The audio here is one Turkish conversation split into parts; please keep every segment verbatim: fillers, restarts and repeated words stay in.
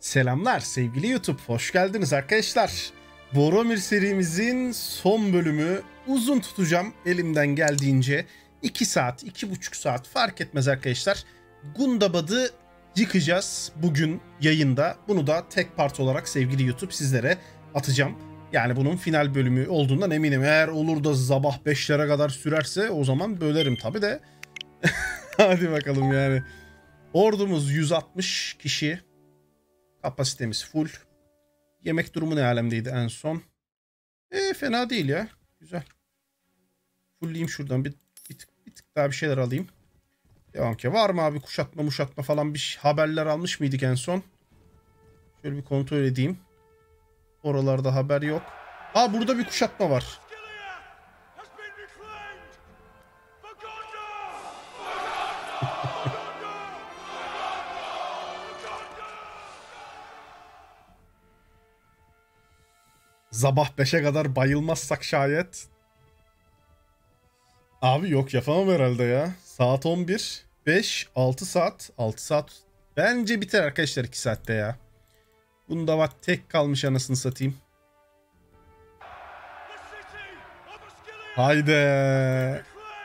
Selamlar sevgili YouTube, hoş geldiniz arkadaşlar. Boromir serimizin son bölümü, uzun tutacağım elimden geldiğince. iki saat, iki buçuk saat fark etmez arkadaşlar. Gundabad'ı yıkacağız bugün yayında. Bunu da tek part olarak sevgili YouTube sizlere atacağım. Yani bunun final bölümü olduğundan eminim. Eğer olur da sabah beşlere kadar sürerse o zaman bölerim tabi de. Hadi bakalım yani. Ordumuz yüz altmış kişi. Kapasitemiz full. Yemek durumu ne alemdeydi en son? E, fena değil ya. Güzel. Fullleyeyim şuradan. Bir, bir, tık, bir tık daha bir şeyler alayım. Devam ki. Var mı abi kuşatma muşatma falan bir haberler almış mıydık en son? Şöyle bir kontrol edeyim. Oralarda haber yok. Aa, burada bir kuşatma var. Sabah beşe kadar bayılmazsak şayet. Abi yok, yapamam herhalde ya. Saat on bir. beş, altı saat. altı saat. Bence biter arkadaşlar iki saatte ya. Bunda bak tek kalmış anasını satayım. Haydi.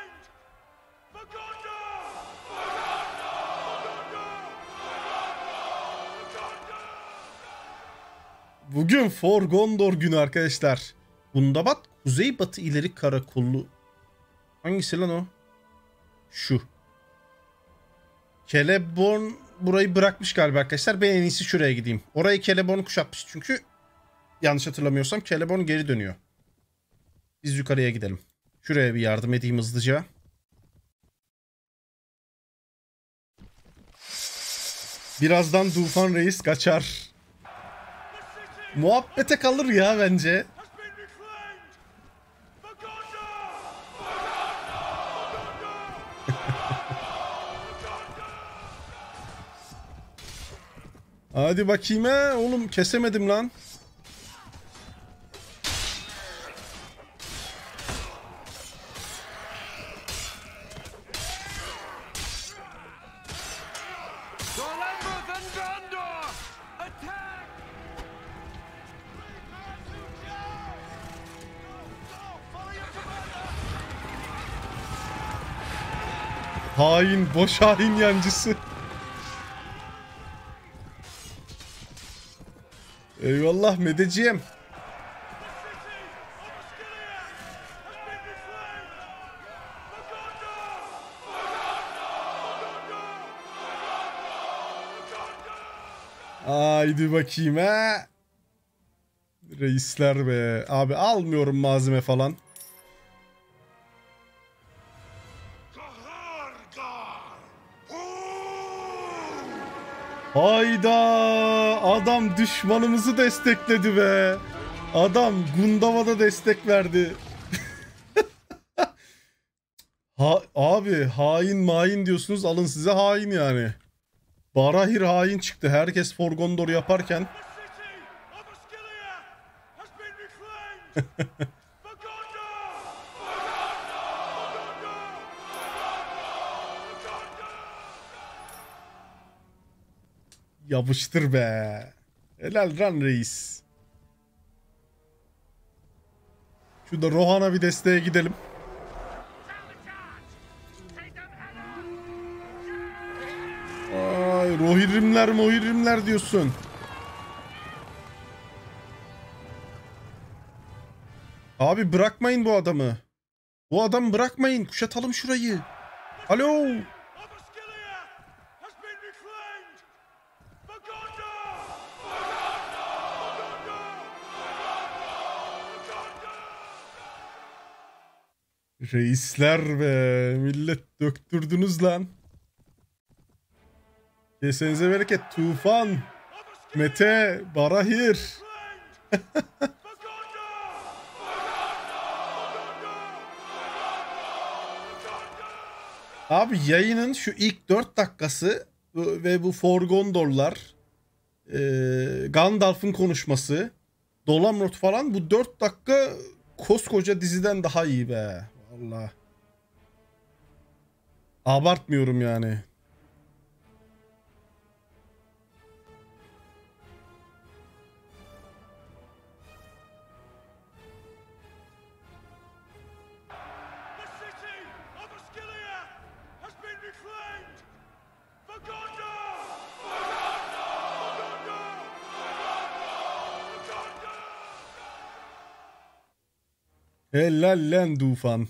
Bugün For Gondor günü arkadaşlar. Bundabat Kuzeybatı İleri Karakolu. Hangisi lan o? Şu. Celeborn burayı bırakmış galiba arkadaşlar. Ben en iyisi şuraya gideyim. Orayı Celeborn kuşatmış çünkü. Yanlış hatırlamıyorsam Celeborn geri dönüyor. Biz yukarıya gidelim. Şuraya bir yardım edeyim hızlıca. Birazdan Tufan Reis kaçar. Muhabbete kalır ya bence. Hadi bakayım he. Oğlum kesemedim lan. Hain, boş hain yancısı. Eyvallah Medeciğim. Haydi bakayım ha. Reisler be. Abi almıyorum malzeme falan. Hayda, adam düşmanımızı destekledi be. Adam Gundabad'a destek verdi. ha, abi hain main diyorsunuz, alın size hain yani. Barahir hain çıktı. Herkes For Gondor yaparken. Yapıştır be. Helal lan reis. Şurada Rohan'a bir desteğe gidelim. Ay, Rohirrimler Mohirrimler diyorsun. Abi bırakmayın bu adamı. Bu adamı bırakmayın. Kuşatalım şurayı. Alo. Reisler be. Millet döktürdünüz lan. Kesenize bereket. Tufan. Mete. Barahir. Abi yayının şu ilk dört dakikası ve bu For Gondor'lar, e, Gandalf'ın konuşması, Dolamrot falan, bu dört dakika koskoca diziden daha iyi be. Vallahi. Abartmıyorum yani. Helal lan Dufan.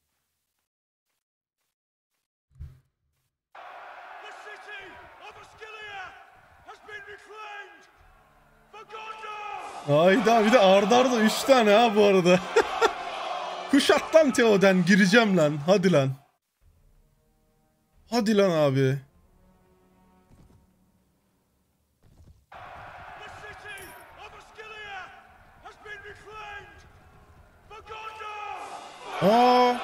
Hayda, bir de arda arda üç tane ha bu arada. Kuşat lan Teo'den, gireceğim lan. Hadi lan. Hadi lan abi. Aa.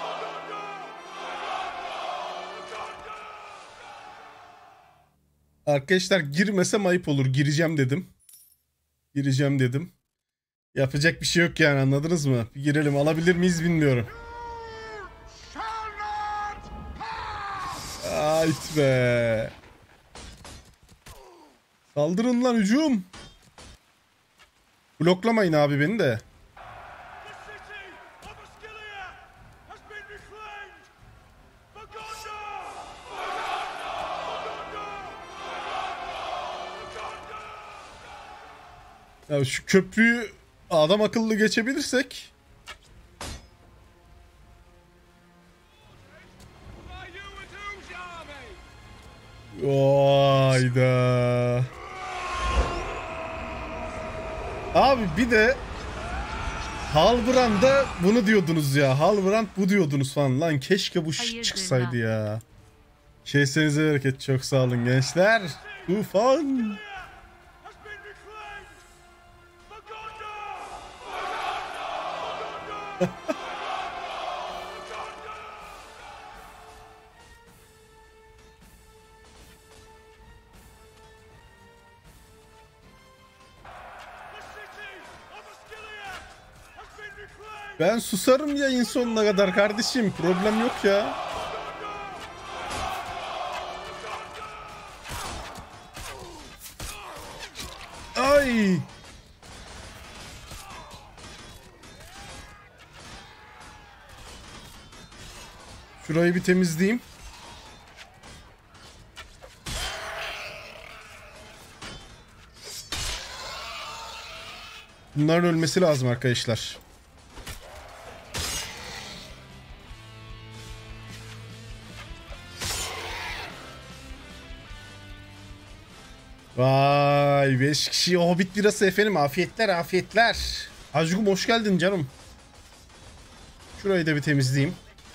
Arkadaşlar girmesem ayıp olur. Gireceğim dedim. Gireceğim dedim. Yapacak bir şey yok yani, anladınız mı? Bir girelim, alabilir miyiz bilmiyorum. Ayt be. Saldırın lan, hücum. Bloklamayın abi beni de. Ya şu köprüyü adam akıllı geçebilirsek. Hayda. Abi bir de Halbrand'a bunu diyordunuz ya. Halbrand bu diyordunuz falan. Lan keşke bu Hayırdır çıksaydı lan ya. Kesenize hareket, çok sağ olun gençler. Tufan. Ben susarım yayın sonuna kadar kardeşim. Problem yok ya. Ay. Şurayı bir temizleyeyim. Bunların ölmesi lazım arkadaşlar. Vay, beş kişi Hobbit birası efendim, afiyetler afiyetler. Hacıgum hoş geldin canım. Şurayı da bir temizleyeyim.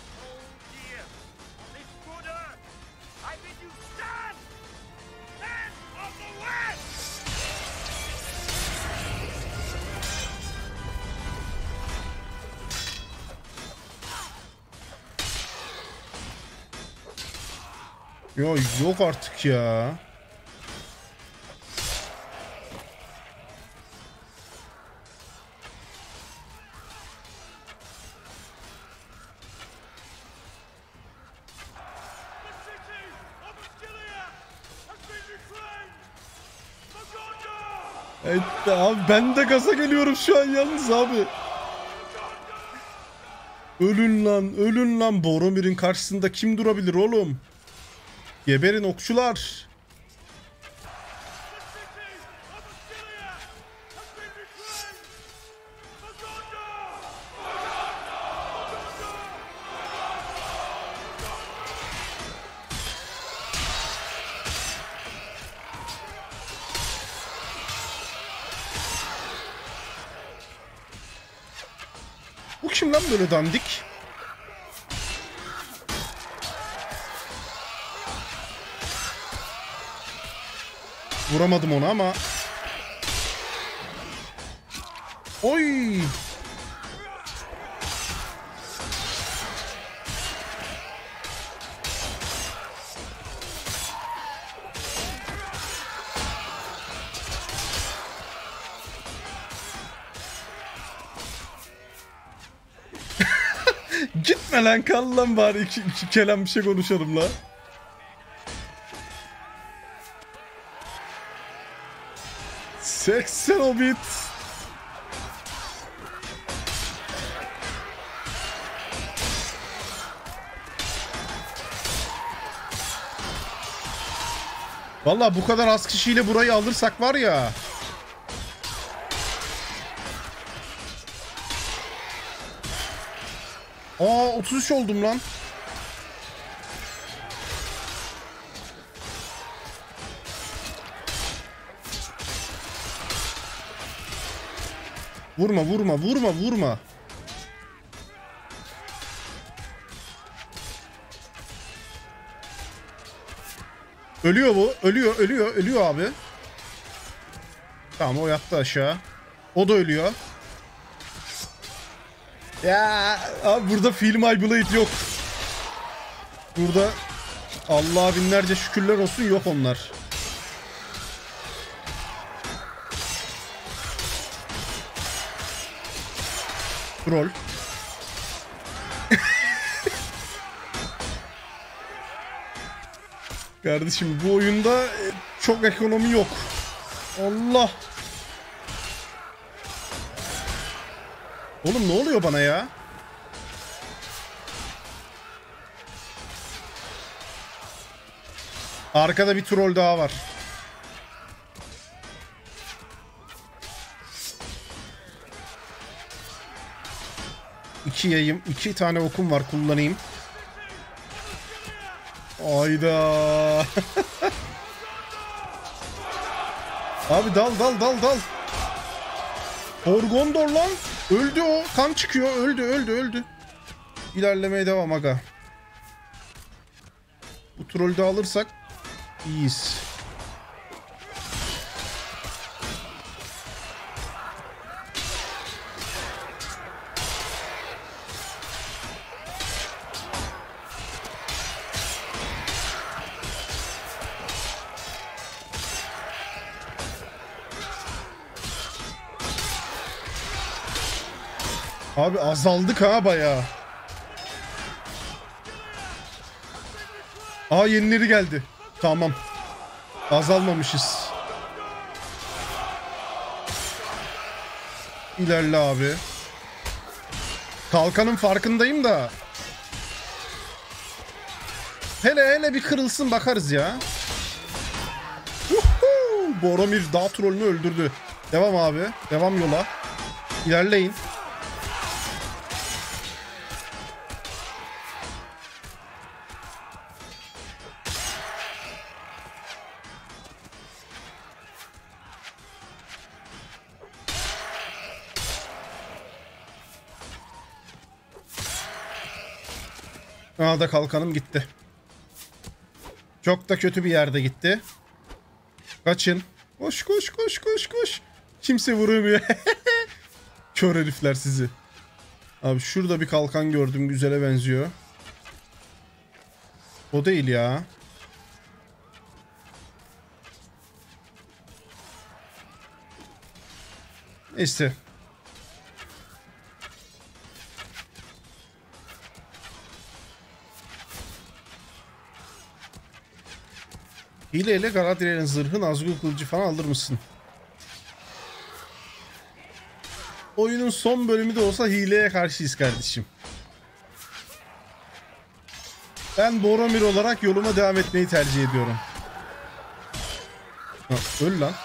Ya yok artık ya. Evet abi, ben de gaza geliyorum şu an yalnız abi. Ölün lan, ölün lan. Boromir'in karşısında kim durabilir oğlum? Geberin okçular. Bu kim lan böyle dandik? Vuramadım onu ama. Oy! Gitme lan, kal lan bari, iki, iki kelam bir şey konuşalım la. seksen Hobbit. Vallahi bu kadar az kişiyle burayı alırsak var ya. Aa otuz üç oldum lan. Vurma vurma vurma vurma. Ölüyor bu. Ölüyor ölüyor ölüyor abi. Tamam o yattı aşağı. O da ölüyor. Ya abi burada film I Blade yok. Burada Allah'a binlerce şükürler olsun yok onlar. Troll. Kardeşim bu oyunda çok ekonomi yok. Allah. Oğlum ne oluyor bana ya? Arkada bir troll daha var. İki yayım, iki tane okum var, kullanayım. Ayda. Abi dal dal dal dal. Orgondor lan. Öldü o. Kan çıkıyor. Öldü öldü öldü. İlerlemeye devam aga. Bu trolü de alırsak iyiyiz. Abi azaldık ha bayağı. Aa yenileri geldi. Tamam. Azalmamışız. İlerle abi. Kalkanın farkındayım da. Hele hele bir kırılsın bakarız ya. Uhu! Boromir dağ trollünü öldürdü. Devam abi. Devam yola. İlerleyin. Aa da kalkanım gitti. Çok da kötü bir yerde gitti. Kaçın. Koş koş koş koş koş. Kimse vuramıyor. Kör herifler sizi. Abi şurada bir kalkan gördüm. Güzele benziyor. O değil ya. Neyse. Hile ile Galadriel'in zırhı, Nazgûl kılıcı falan alır mısın? Oyunun son bölümü de olsa hileye karşıyız kardeşim. Ben Boromir olarak yoluma devam etmeyi tercih ediyorum. Ha, öl lan.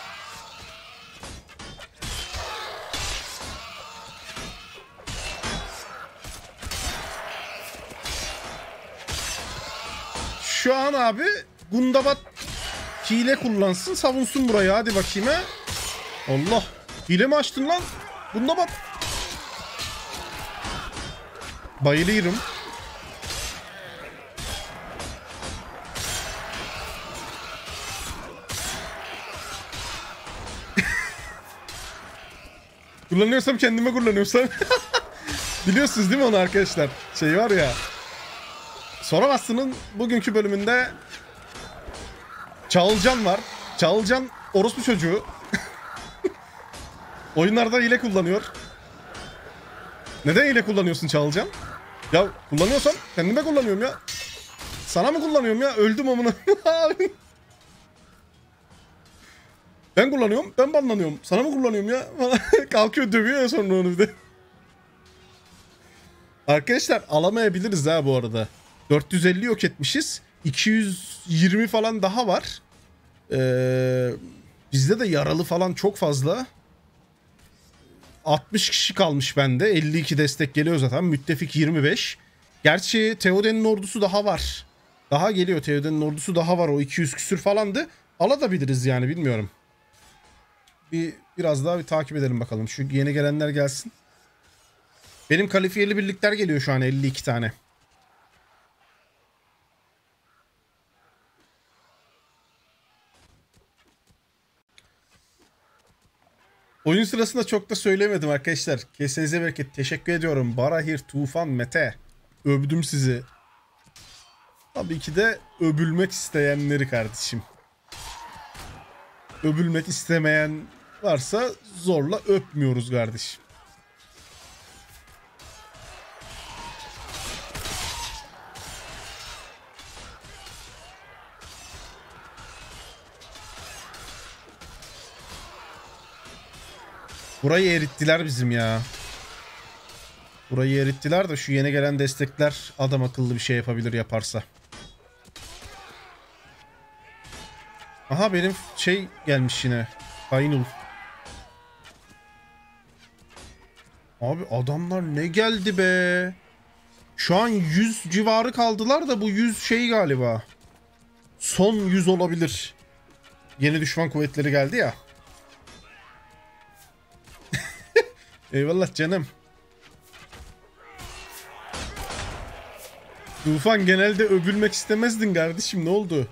Şu an abi Gundabat hile kullansın, savunsun burayı. Hadi bakayım ha. Allah. Hile mi açtın lan? Gundabat. Bayılıyorum. Kullanıyorsam kendime kullanıyorsam. Biliyorsunuz değil mi onu arkadaşlar? Şey var ya. Soramazsın'ın bugünkü bölümünde Çağılcan var. Çağılcan orospu çocuğu. Oyunlarda hile kullanıyor. Neden hile kullanıyorsun Çağılcan? Ya kullanıyorsam kendime kullanıyorum ya. Sana mı kullanıyorum ya? Öldüm amına. Ben kullanıyorum, ben banlanıyorum. Sana mı kullanıyorum ya? Kalkıyor dövüyor ya sonra onu bir de. Arkadaşlar alamayabiliriz ha bu arada. dört yüz elli yok etmişiz. iki yüz yirmi falan daha var. Ee, bizde de yaralı falan çok fazla. altmış kişi kalmış bende. elli iki destek geliyor zaten. Müttefik yirmi beş. Gerçi Theoden'in ordusu daha var. Daha geliyor. Theoden'in ordusu daha var. O iki yüz küsür falandı. Alabiliriz yani, bilmiyorum. Bir biraz daha bir takip edelim bakalım. Şu yeni gelenler gelsin. Benim kalifiyeli birlikler geliyor şu an, elli iki tane. Oyun sırasında çok da söylemedim arkadaşlar. Kesinize bereket. Teşekkür ediyorum. Barahir, Tufan, Mete. Övdüm sizi. Tabii ki de övülmek isteyenleri kardeşim. Övülmek istemeyen varsa zorla öpmüyoruz kardeşim. Burayı erittiler bizim ya. Burayı erittiler de şu yeni gelen destekler adam akıllı bir şey yapabilir yaparsa. Aha, benim şey gelmiş yine. Kaynul. Abi adamlar ne geldi be. Şu an yüz civarı kaldılar da bu yüz şey galiba. Son yüz olabilir. Yeni düşman kuvvetleri geldi ya. Eyvallah canım. Tufan, genelde övülmek istemezdin kardeşim, ne oldu?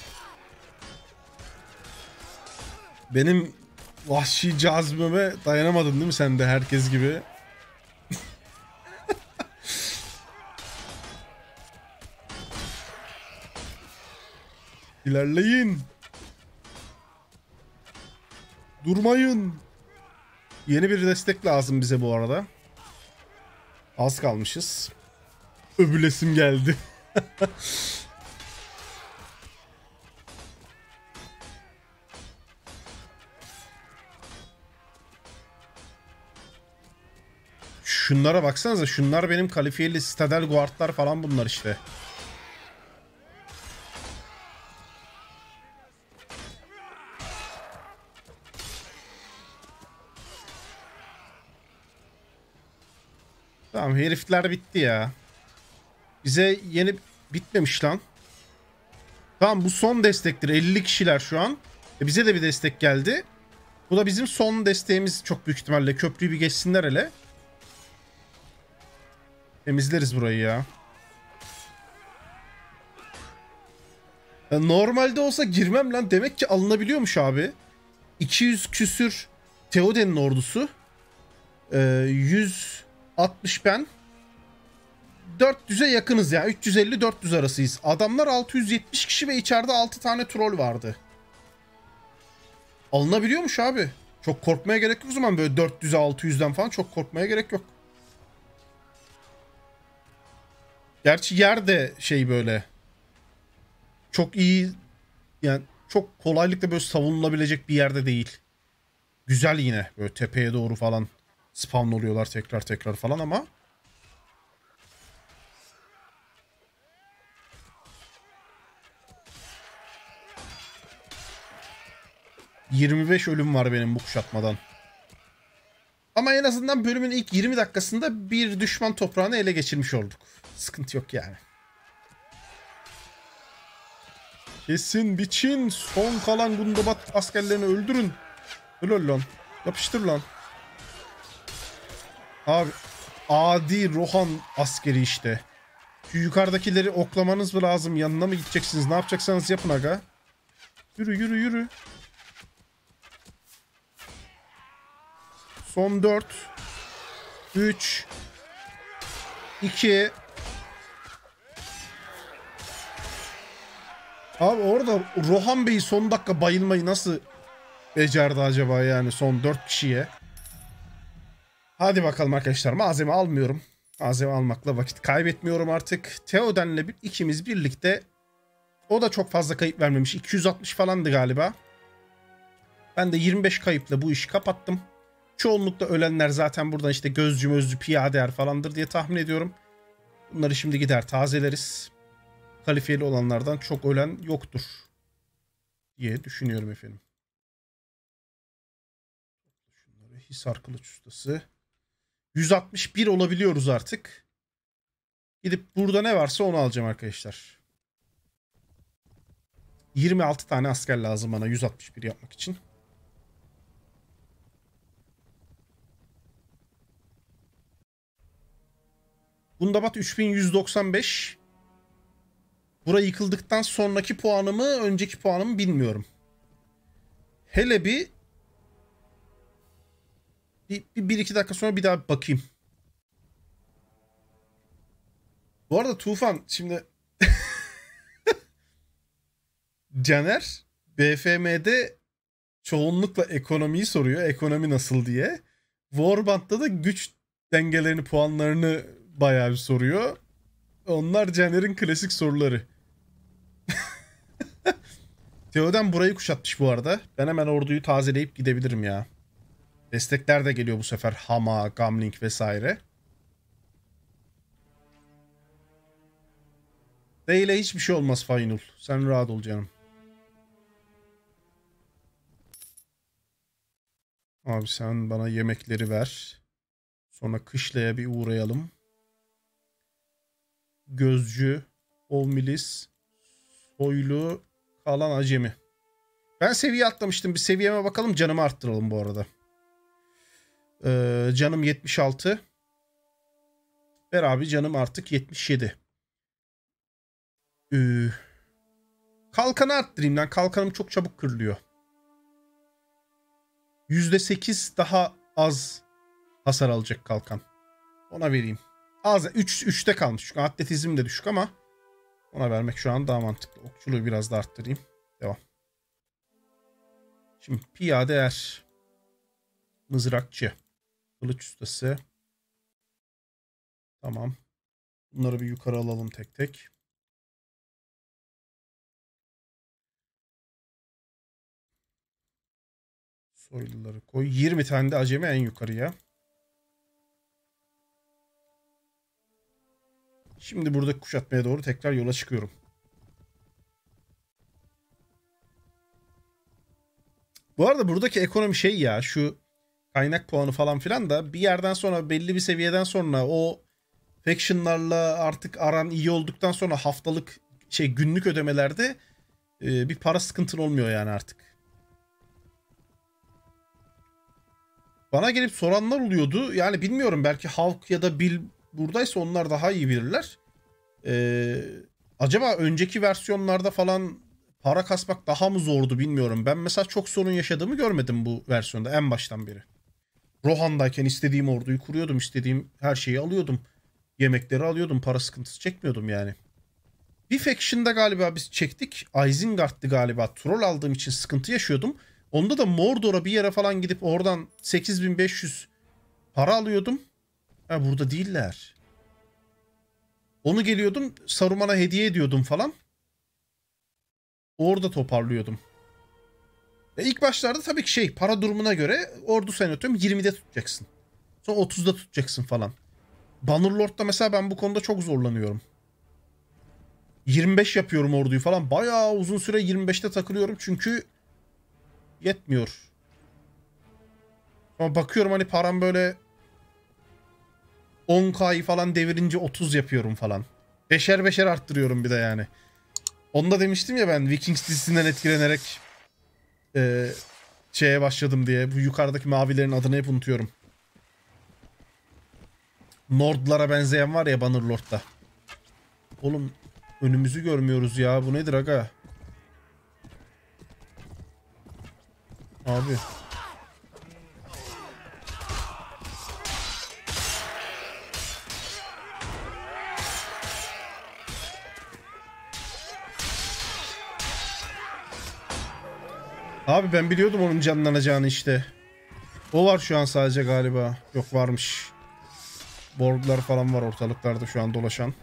Benim vahşi cazibeme dayanamadın değil mi sen de herkes gibi? İlerleyin. Durmayın. Yeni bir destek lazım bize bu arada. Az kalmışız. Övülesim geldi. Şunlara baksanıza. Şunlar benim kalifiyeli Citadel Guard'lar falan, bunlar işte. Tamam, herifler bitti ya. Bize yeni bitmemiş lan. Tamam, bu son destektir. elli kişiler şu an. E bize de bir destek geldi. Bu da bizim son desteğimiz çok büyük ihtimalle. Köprüyü bir geçsinler hele. Temizleriz burayı ya. Ya normalde olsa girmem lan. Demek ki alınabiliyormuş abi. iki yüz küsür Theoden'in ordusu. Ee, yüz altmış ben. dört yüze yakınız ya. üç yüz elli dört yüz arasıyız. Adamlar altı yüz yetmiş kişi ve içeride altı tane troll vardı. Alınabiliyormuş abi. Çok korkmaya gerek yok o zaman, böyle dört yüze altı yüzden falan çok korkmaya gerek yok. Gerçi yer de şey böyle. Çok iyi, yani çok kolaylıkla böyle savunulabilecek bir yerde değil. Güzel yine böyle tepeye doğru falan spawn oluyorlar tekrar tekrar falan ama. yirmi beş ölüm var benim bu kuşatmadan. Ama en azından bölümün ilk yirmi dakikasında bir düşman toprağını ele geçirmiş olduk. Sıkıntı yok yani. Kesin biçin. Son kalan Gundubat askerlerini öldürün. Öl lan. Yapıştır lan. Abi adi Rohan askeri işte. Şu yukarıdakileri oklamanız mı lazım? Yanına mı gideceksiniz? Ne yapacaksanız yapın aga. Yürü yürü yürü. Son dört. üç. iki. Abi orada Rohan Bey son dakika bayılmayı nasıl becerdi acaba yani son dört kişiye? Hadi bakalım arkadaşlar, malzeme almıyorum. Malzeme almakla vakit kaybetmiyorum artık. Theoden'le bir, ikimiz birlikte, o da çok fazla kayıp vermemiş. iki yüz altmış falandı galiba. Ben de yirmi beş kayıpla bu işi kapattım. Çoğunlukla ölenler zaten buradan işte gözcü mözcü piyadeler falandır diye tahmin ediyorum. Bunları şimdi gider tazeleriz. Kalifiyeli olanlardan çok ölen yoktur diye düşünüyorum efendim. Şunları Hisar Kılıç Ustası. yüz altmış bir olabiliyoruz artık. Gidip burada ne varsa onu alacağım arkadaşlar. yirmi altı tane asker lazım bana yüz altmış bir yapmak için. Bundabat üç bin yüz doksan beş. Bura yıkıldıktan sonraki puanımı, önceki puanımı bilmiyorum. Hele bir bir, bir, bir iki dakika sonra bir daha bakayım. Bu arada Tufan şimdi Caner B F M'de çoğunlukla ekonomiyi soruyor. Ekonomi nasıl diye. Warband'da da güç dengelerini, puanlarını bayağı bir soruyor. Onlar Caner'in klasik soruları. Teoden burayı kuşatmış bu arada. Ben hemen orduyu tazeleyip gidebilirim ya. Destekler de geliyor bu sefer. Hama, Gamling vesaire. Değile hiçbir şey olmaz Faynul. Sen rahat ol canım. Abi sen bana yemekleri ver. Sonra kışlaya bir uğrayalım. Gözcü, Ovmilis, Soylu, kalan acemi. Ben seviye atlamıştım. Bir seviyeme bakalım. Canımı arttıralım bu arada. Ee, canım yetmiş altı. Ver abi canım artık yetmiş yedi. Ee, kalkanı arttırayım lan. Kalkanım çok çabuk kırılıyor. yüzde sekiz daha az hasar alacak kalkan. Ona vereyim. Az. üç, üçte kalmış. Çünkü atletizm de düşük ama ona vermek şu an daha mantıklı. Okçuluğu biraz da arttırayım. Devam. Şimdi piyade er. Mızrakçı. Kılıç ustası. Tamam. Bunları bir yukarı alalım tek tek. Soyluları koy. yirmi tane de acemi en yukarıya. Şimdi burada kuşatmaya doğru tekrar yola çıkıyorum. Bu arada buradaki ekonomi şey ya, şu kaynak puanı falan filan da bir yerden sonra, belli bir seviyeden sonra o faction'larla artık aran iyi olduktan sonra haftalık şey günlük ödemelerde e, bir para sıkıntın olmuyor yani artık. Bana gelip soranlar oluyordu. Yani bilmiyorum, belki halk ya da bil buradaysa onlar daha iyi bilirler. Ee, acaba önceki versiyonlarda falan para kasmak daha mı zordu bilmiyorum. Ben mesela çok sorun yaşadığımı görmedim bu versiyonda en baştan beri. Rohan'dayken istediğim orduyu kuruyordum. İstediğim her şeyi alıyordum. Yemekleri alıyordum. Para sıkıntısı çekmiyordum yani. Bir faction'da galiba biz çektik. Isengard'dı galiba. Troll aldığım için sıkıntı yaşıyordum. Onda da Mordor'a bir yere falan gidip oradan sekiz bin beş yüz para alıyordum. Ha, burada değiller. Onu geliyordum Saruman'a hediye ediyordum falan. Orada toparlıyordum. Ve ilk başlarda tabii ki şey, para durumuna göre ordu sen atıyorum yirmide tutacaksın. Sonra otuzda tutacaksın falan. Bannerlord'da mesela ben bu konuda çok zorlanıyorum. yirmi beş yapıyorum orduyu falan. Bayağı uzun süre yirmi beşte takılıyorum çünkü yetmiyor. Ama bakıyorum hani param böyle on K'yı falan devirince otuz yapıyorum falan. Beşer beşer arttırıyorum bir de yani. Onu da demiştim ya ben, Vikings dizisinden etkilenerek e, şeye başladım diye. Bu yukarıdaki mavilerin adını hep unutuyorum. Nordlara benzeyen var ya Bannerlord'da. Oğlum önümüzü görmüyoruz ya. Bu nedir aga? Abi. Abi ben biliyordum onun canlanacağını işte. O var şu an sadece galiba. Yok, varmış. Borglar falan var ortalıklarda şu an dolaşan.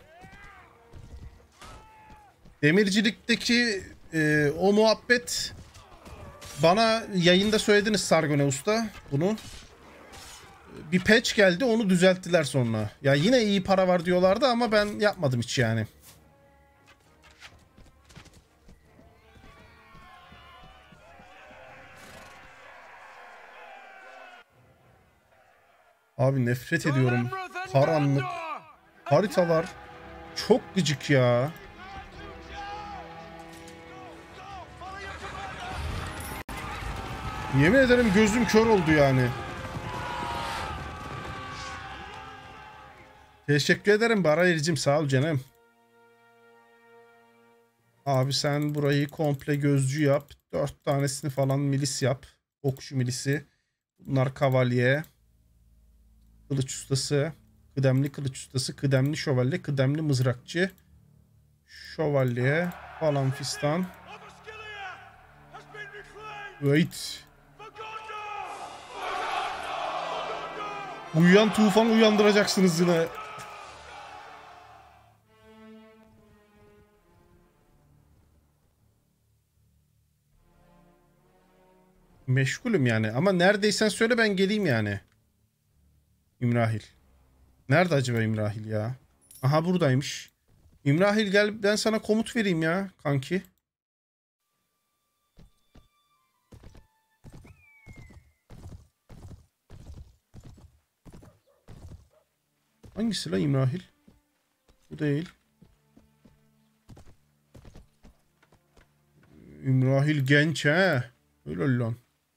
Demircilikteki e, o muhabbet, bana yayında söylediniz Sargone Usta bunu. Bir patch geldi, onu düzelttiler sonra. Ya yine iyi para var diyorlardı ama ben yapmadım hiç yani. Abi nefret ediyorum. Karanlık. Haritalar çok gıcık ya. Yemin ederim gözüm kör oldu yani. Teşekkür ederim Barayir'cim, sağ ol canım. Abi sen burayı komple gözcü yap. Dört tanesini falan milis yap. Okçu milisi. Bunlar kavalye. Kılıç ustası. Kıdemli kılıç ustası. Kıdemli şövalye. Kıdemli mızrakçı. Şövalye. Falan fistan. Wait. Uyuyan tufan uyandıracaksınız yine. Meşgulüm yani ama neredeysen söyle ben geleyim yani. İmrahil. Nerede acaba İmrahil ya? Aha buradaymış. İmrahil gel ben sana komut vereyim ya kanki. Hangisi la İmrahil? Bu değil. İmrahil genç he. Öyle lan.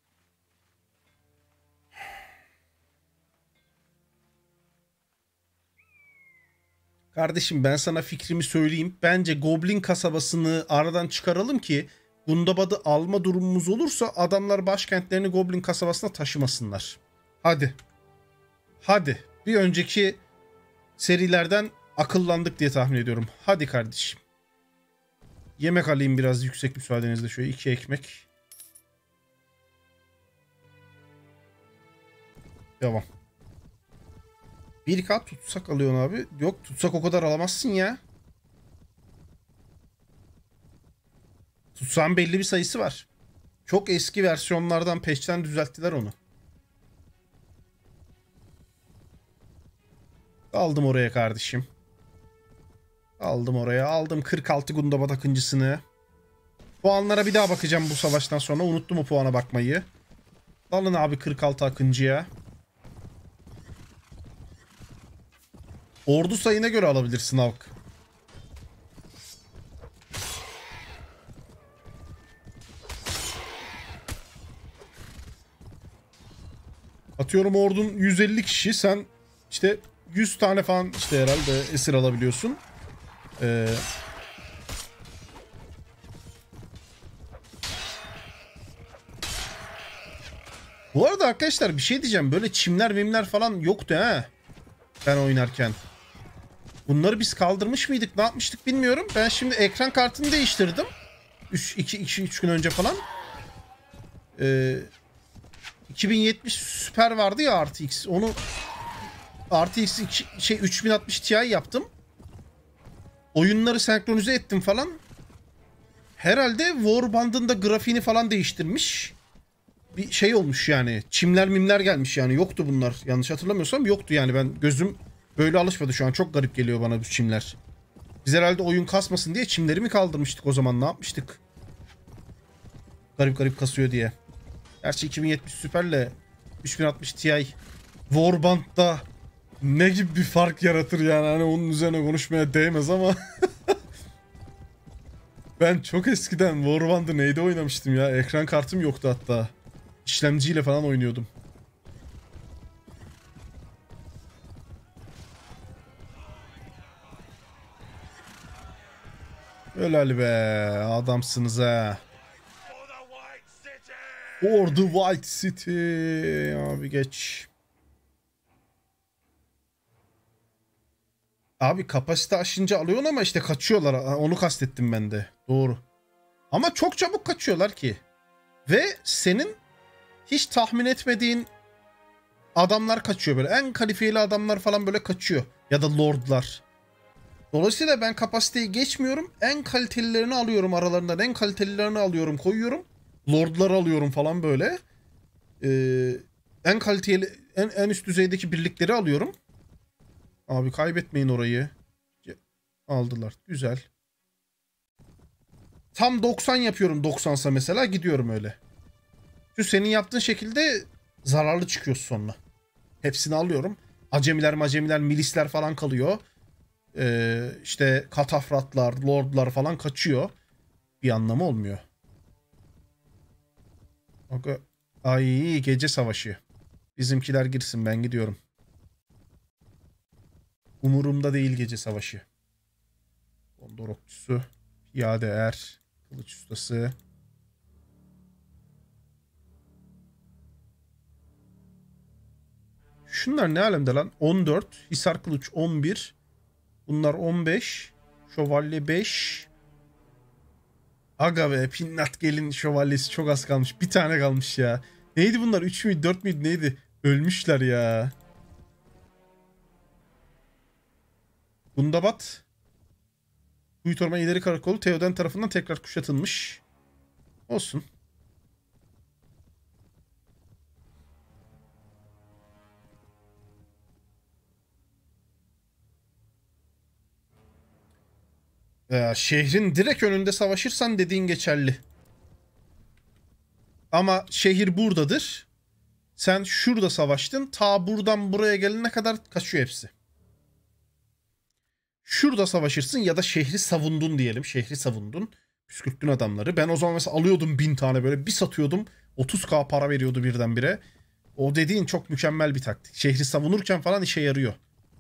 Kardeşim ben sana fikrimi söyleyeyim. Bence Goblin kasabasını aradan çıkaralım ki Gundabad'ı alma durumumuz olursa adamlar başkentlerini Goblin kasabasına taşımasınlar. Hadi. Hadi. Bir önceki serilerden akıllandık diye tahmin ediyorum. Hadi kardeşim. Yemek alayım biraz yüksek müsaadenizle. Şöyle iki ekmek. Devam. bir K tutsak alıyorsun abi. Yok tutsak o kadar alamazsın ya. Tutsağın belli bir sayısı var. Çok eski versiyonlardan peşten düzelttiler onu. Aldım oraya kardeşim. Aldım oraya. Aldım kırk altı Gundabad akıncısını. Puanlara bir daha bakacağım bu savaştan sonra. Unuttum o puana bakmayı. Alın abi kırk altı akıncıya. Ordu sayına göre alabilirsin halk. Atıyorum ordun yüz elli kişi. Sen işte yüz tane falan işte herhalde esir alabiliyorsun. Ee, bu arada arkadaşlar bir şey diyeceğim. Böyle çimler mimler falan yoktu ha. Ben oynarken. Bunları biz kaldırmış mıydık? Ne yapmıştık bilmiyorum. Ben şimdi ekran kartını değiştirdim. iki üç gün önce falan. Ee, iki bin yetmiş Super vardı ya R T X. Onu R T X şey üç bin altmış Ti yaptım. Oyunları senkronize ettim falan. Herhalde Warband'ın da grafiğini falan değiştirmiş. Bir şey olmuş yani. Çimler mimler gelmiş yani. Yoktu bunlar. Yanlış hatırlamıyorsam yoktu yani. Ben gözüm böyle alışmadı şu an. Çok garip geliyor bana bu çimler. Biz herhalde oyun kasmasın diye çimleri mi kaldırmıştık o zaman? Ne yapmıştık? Garip garip kasıyor diye. Gerçi iki bin yetmiş Super'le üç bin altmış Ti Warband'da ne gibi bir fark yaratır yani. Hani onun üzerine konuşmaya değmez ama. Ben çok eskiden Warband'ı neyde oynamıştım ya? Ekran kartım yoktu hatta. İşlemciyle falan oynuyordum. Helal be, adamsınız ha. For the White City. Abi geç. Abi kapasite aşınca alıyorsun ama işte kaçıyorlar. Onu kastettim ben de. Doğru. Ama çok çabuk kaçıyorlar ki. Ve senin hiç tahmin etmediğin adamlar kaçıyor böyle. En kalifiyeli adamlar falan böyle kaçıyor. Ya da lordlar. Dolayısıyla ben kapasiteyi geçmiyorum. En kalitelilerini alıyorum aralarından. En kalitelilerini alıyorum koyuyorum. Lordları alıyorum falan böyle. Ee, en kaliteli, en, en üst düzeydeki birlikleri alıyorum. Abi kaybetmeyin orayı. Aldılar. Güzel. Tam doksan yapıyorum doksansa mesela gidiyorum öyle. Çünkü senin yaptığın şekilde zararlı çıkıyorsun sonra. Hepsini alıyorum. Acemiler macemiler milisler falan kalıyor. Ee, işte katafratlar, lordlar falan kaçıyor. Bir anlamı olmuyor. Ay gece savaşı. Bizimkiler girsin, ben gidiyorum. Umurumda değil gece savaşı. Gondor okçusu, piyade er, kılıç ustası. Şunlar ne alemde lan? on dört, Hisar kılıç on bir. Bunlar on beş, şövalye beş. Aga be, Pinnat gelin şövalyesi çok az kalmış. Bir tane kalmış ya. Neydi bunlar? üç müydü dört müydü neydi? Ölmüşler ya. Gundabat. Kuyut Orman İleri Karakolu Theoden tarafından tekrar kuşatılmış. Olsun. Ee, şehrin direkt önünde savaşırsan dediğin geçerli. Ama şehir buradadır. Sen şurada savaştın. Ta buradan buraya gelene kadar kaçıyor hepsi. Şurada savaşırsın ya da şehri savundun diyelim. Şehri savundun. Püskürttün adamları. Ben o zaman mesela alıyordum bin tane böyle. Bir satıyordum. otuz bin para veriyordu birdenbire. O dediğin çok mükemmel bir taktik. Şehri savunurken falan işe yarıyor.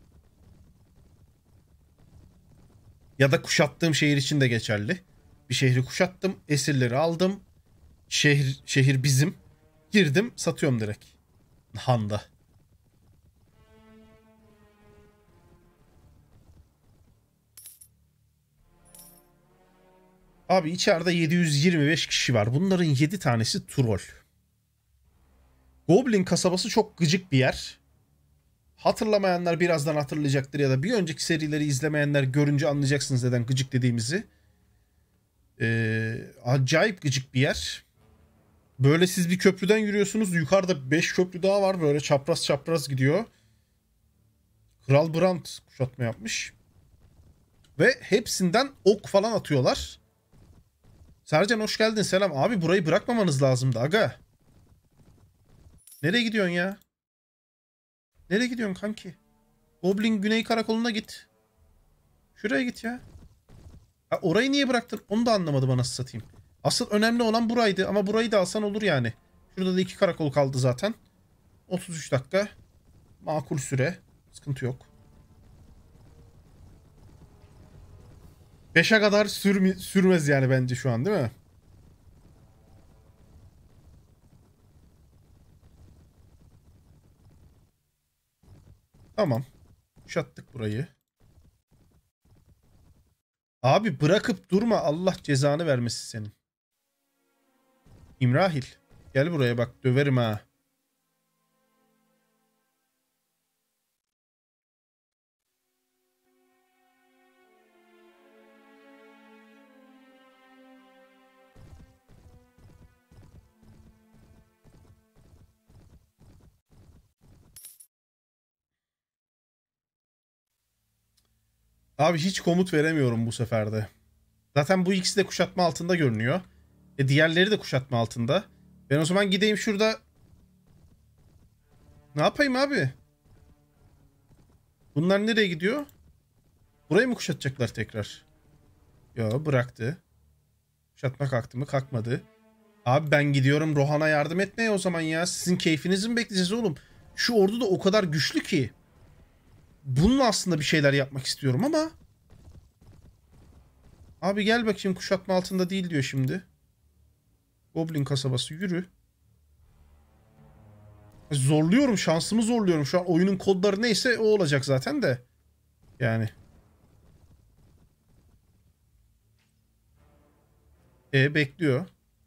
Ya da kuşattığım şehir için de geçerli. Bir şehri kuşattım. Esirleri aldım. Şehir, şehir bizim. Girdim satıyorum direkt. Handa. Abi içeride yedi yüz yirmi beş kişi var. Bunların yedi tanesi troll. Goblin kasabası çok gıcık bir yer. Hatırlamayanlar birazdan hatırlayacaktır ya da bir önceki serileri izlemeyenler görünce anlayacaksınız neden gıcık dediğimizi. Ee, acayip gıcık bir yer. Böyle siz bir köprüden yürüyorsunuz. Yukarıda beş köprü daha var. Böyle çapraz çapraz gidiyor. Kral Brand kuşatma yapmış. Ve hepsinden ok falan atıyorlar. Sercan hoş geldin, selam. Abi burayı bırakmamanız lazımdı aga. Nereye gidiyorsun ya? Nereye gidiyorsun kanki? Goblin Güney Karakolu'na git. Şuraya git ya. Ha, orayı niye bıraktın? Onu da anlamadım anasını satayım. Asıl önemli olan buraydı ama burayı da alsan olur yani. Şurada da iki karakol kaldı zaten. otuz üç dakika. Makul süre. Sıkıntı yok. beşe kadar sürmi sürmez yani bence şu an değil mi? Tamam. Kuşattık burayı. Abi bırakıp durma, Allah cezanı vermesin senin. İmrahil. Gel buraya bak, döverim ha. Abi hiç komut veremiyorum bu seferde. Zaten bu ikisi de kuşatma altında görünüyor. E diğerleri de kuşatma altında. Ben o zaman gideyim şurada. Ne yapayım abi? Bunlar nereye gidiyor? Burayı mı kuşatacaklar tekrar? Yo, bıraktı. Kuşatma kalktı mı? Kalkmadı. Abi ben gidiyorum Rohan'a yardım etmeye o zaman ya. Sizin keyfinizi mi bekleyeceğiz oğlum? Şu ordu da o kadar güçlü ki. Bununla aslında bir şeyler yapmak istiyorum ama. Abi gel bakayım, kuşatma altında değil diyor şimdi. Goblin kasabası yürü. Zorluyorum, şansımı zorluyorum. Şu an oyunun kodları neyse o olacak zaten de. Yani. E bekliyor.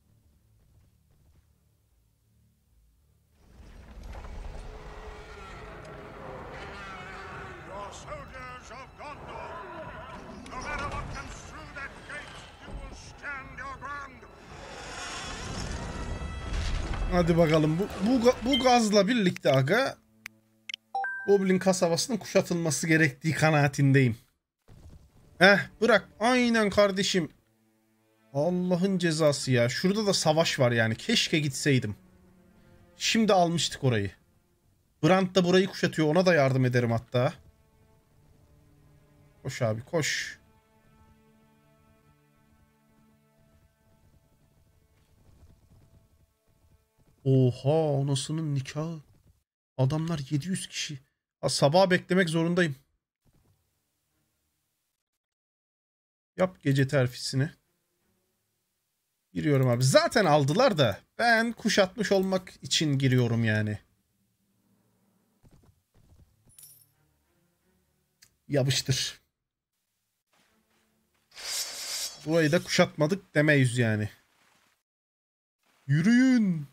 Hadi bakalım. Bu, bu, bu gazla birlikte aga Goblin kasabasının kuşatılması gerektiği kanaatindeyim. Heh, bırak. Aynen kardeşim. Allah'ın cezası ya. Şurada da savaş var yani. Keşke gitseydim. Şimdi almıştık orayı. Brand da burayı kuşatıyor. Ona da yardım ederim hatta. Koş abi koş. Oha, anasının nikahı. Adamlar yedi yüz kişi. Ha, sabaha beklemek zorundayım. Yap gece terfisini. Giriyorum abi. Zaten aldılar da ben kuşatmış olmak için giriyorum yani. Yapıştır. Burayı da kuşatmadık demeyiz yani. Yürüyün.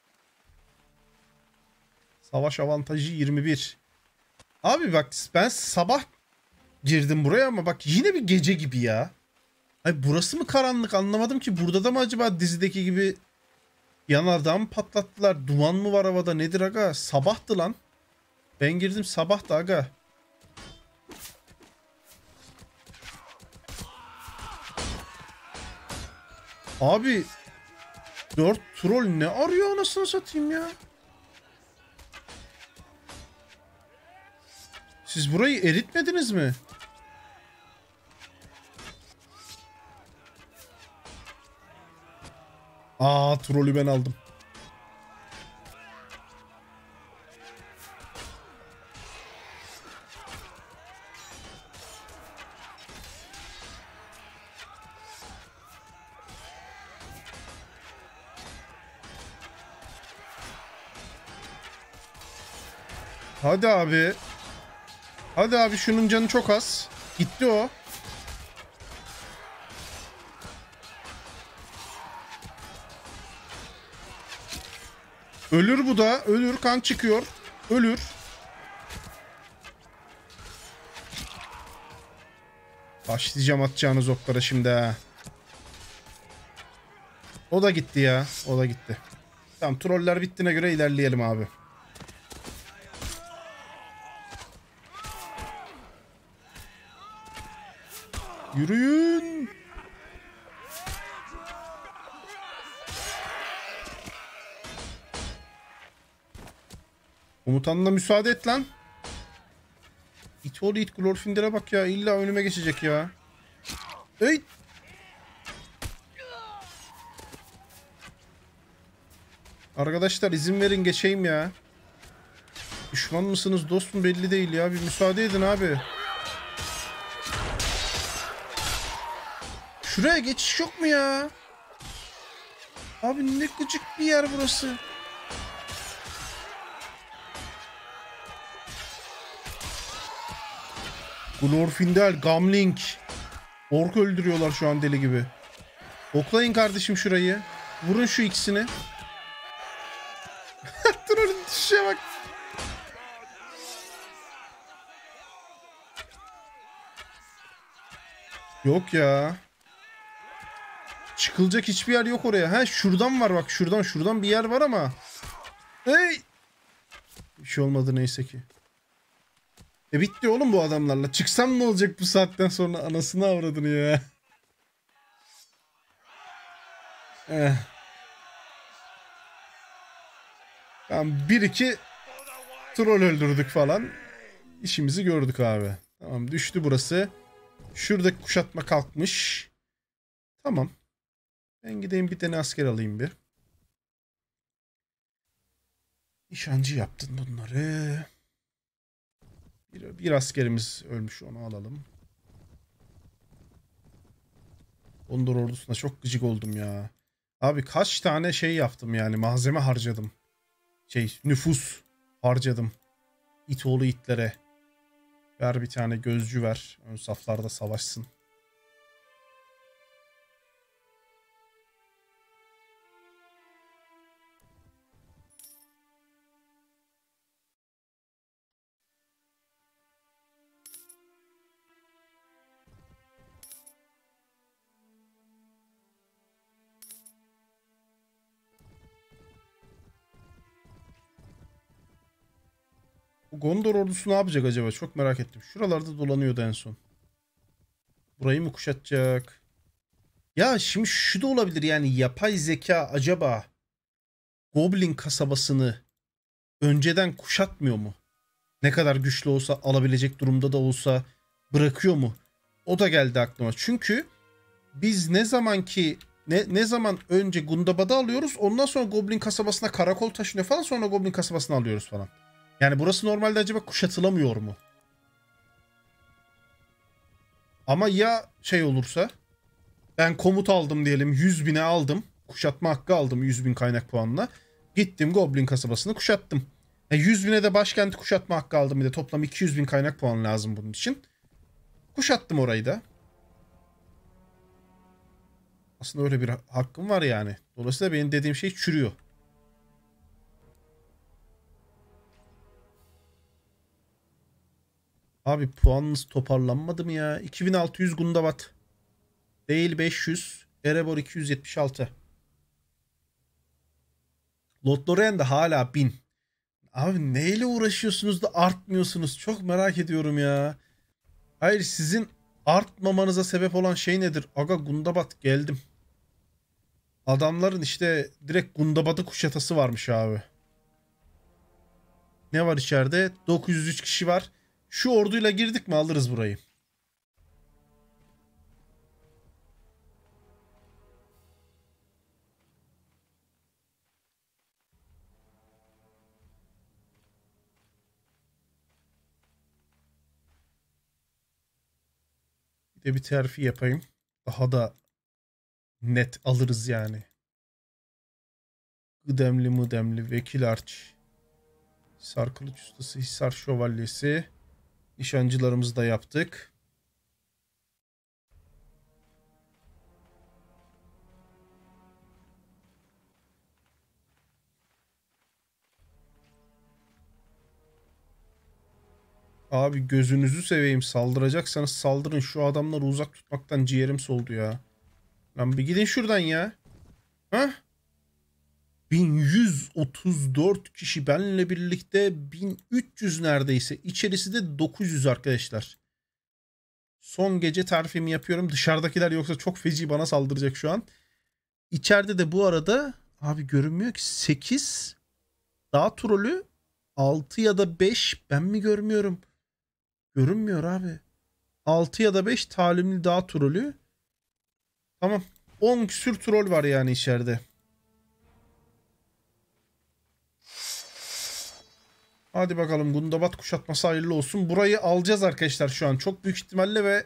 Savaş avantajı yirmi bir. Abi bak, ben sabah girdim buraya ama bak yine bir gece gibi ya. Ay, burası mı karanlık, anlamadım ki. Burada da mı acaba dizideki gibi yanardağ mı patlattılar? Duman mı var havada, nedir aga? Sabahtı lan. Ben girdim sabahtı aga. Abi dört troll ne arıyor anasını satayım ya. Siz burayı eritmediniz mi? Aa, trolü ben aldım. Hadi abi. Hadi abi, şunun canı çok az. Gitti o. Ölür bu da. Ölür, kan çıkıyor. Ölür. Başlayacağım atacağınız oklara şimdi ha. O da gitti ya. O da gitti. Tamam, troller bittiğine göre ilerleyelim abi. Yürüyün. Komutanına müsaade et lan. İt oğlu it, Glorfinder'e bak ya. İlla önüme geçecek ya. Ey. Arkadaşlar izin verin geçeyim ya. Düşman mısınız, dost mu belli değil ya. Bir müsaade edin abi. Şuraya geçiş yok mu ya? Abi ne gıcık bir yer burası. Glorfindel, Gamling. Ork öldürüyorlar şu an deli gibi. Oklayın kardeşim şurayı. Vurun şu ikisini. Trollün düşüşe bak. Yok ya. Çıkılacak hiçbir yer yok oraya. Ha, şuradan var bak, şuradan şuradan bir yer var ama. Hey! Bir şey olmadı neyse ki. E bitti oğlum bu adamlarla. Çıksam ne olacak bu saatten sonra, anasını avradını ya. Eh. Tamam, bir iki troll öldürdük falan. İşimizi gördük abi. Tamam, düştü burası. Şuradaki kuşatma kalkmış. Tamam. Ben gideyim bir tane asker alayım bir. Nişancı yaptın bunları. Bir, bir askerimiz ölmüş, onu alalım. Gondor ordusuna çok gıcık oldum ya. Abi kaç tane şey yaptım yani, malzeme harcadım. Şey, nüfus harcadım. İt oğlu itlere. Ver bir tane gözcü ver. Ön saflarda savaşsın. Bu Gondor ordusu ne yapacak acaba? Çok merak ettim. Şuralarda dolanıyordu en son. Burayı mı kuşatacak? Ya şimdi şu da olabilir yani, yapay zeka acaba Goblin kasabasını önceden kuşatmıyor mu? Ne kadar güçlü olsa, alabilecek durumda da olsa bırakıyor mu? O da geldi aklıma. Çünkü biz ne zaman ki ne, ne zaman önce Gundabad'ı alıyoruz, ondan sonra Goblin kasabasına karakol taşınıyor falan, sonra Goblin kasabasını alıyoruz falan. Yani burası normalde acaba kuşatılamıyor mu? Ama ya şey olursa, ben komut aldım diyelim, yüz bine aldım. Kuşatma hakkı aldım yüz bin kaynak puanla. Gittim Goblin kasabasını kuşattım. E yüz bine de başkenti kuşatma hakkı aldım. Bir de toplam iki yüz bin kaynak puan lazım bunun için. Kuşattım orayı da. Aslında öyle bir hakkım var yani. Dolayısıyla benim dediğim şey çürüyor. Abi puanınız toparlanmadı mı ya? iki bin altı yüz Gundabad. Değil beş yüz. Erebor iki yüz yetmiş altı. Lothlorien de hala bin. Abi neyle uğraşıyorsunuz da artmıyorsunuz? Çok merak ediyorum ya. Hayır, sizin artmamanıza sebep olan şey nedir? Aga Gundabad geldim. Adamların işte direkt Gundabad'ı kuşatası varmış abi. Ne var içeride? dokuz yüz üç kişi var. Şu orduyla girdik mi alırız burayı. Bir de bir terfi yapayım. Daha da net alırız yani. Gıdemli mıdemli vekil arç. Hisar kılıç ustası, Hisar şövalyesi. Nişancılarımızı da yaptık. Abi gözünüzü seveyim, saldıracaksanız saldırın. Şu adamları uzak tutmaktan ciğerim soldu ya. Lan bir gidin şuradan ya. Hah? bin yüz otuz dört kişi benle birlikte, bin üç yüz neredeyse. İçerisi de dokuz yüz arkadaşlar. Son gece tarifimi yapıyorum. Dışarıdakiler yoksa çok feci bana saldıracak şu an. İçeride de bu arada abi görünmüyor ki, sekiz dağ trolü, altı ya da beş ben mi görmüyorum? Görünmüyor abi. altı ya da beş talimli dağ trolü. Tamam. on küsür troll var yani içeride. Hadi bakalım, Gundabad kuşatması hayırlı olsun. Burayı alacağız arkadaşlar şu an. Çok büyük ihtimalle ve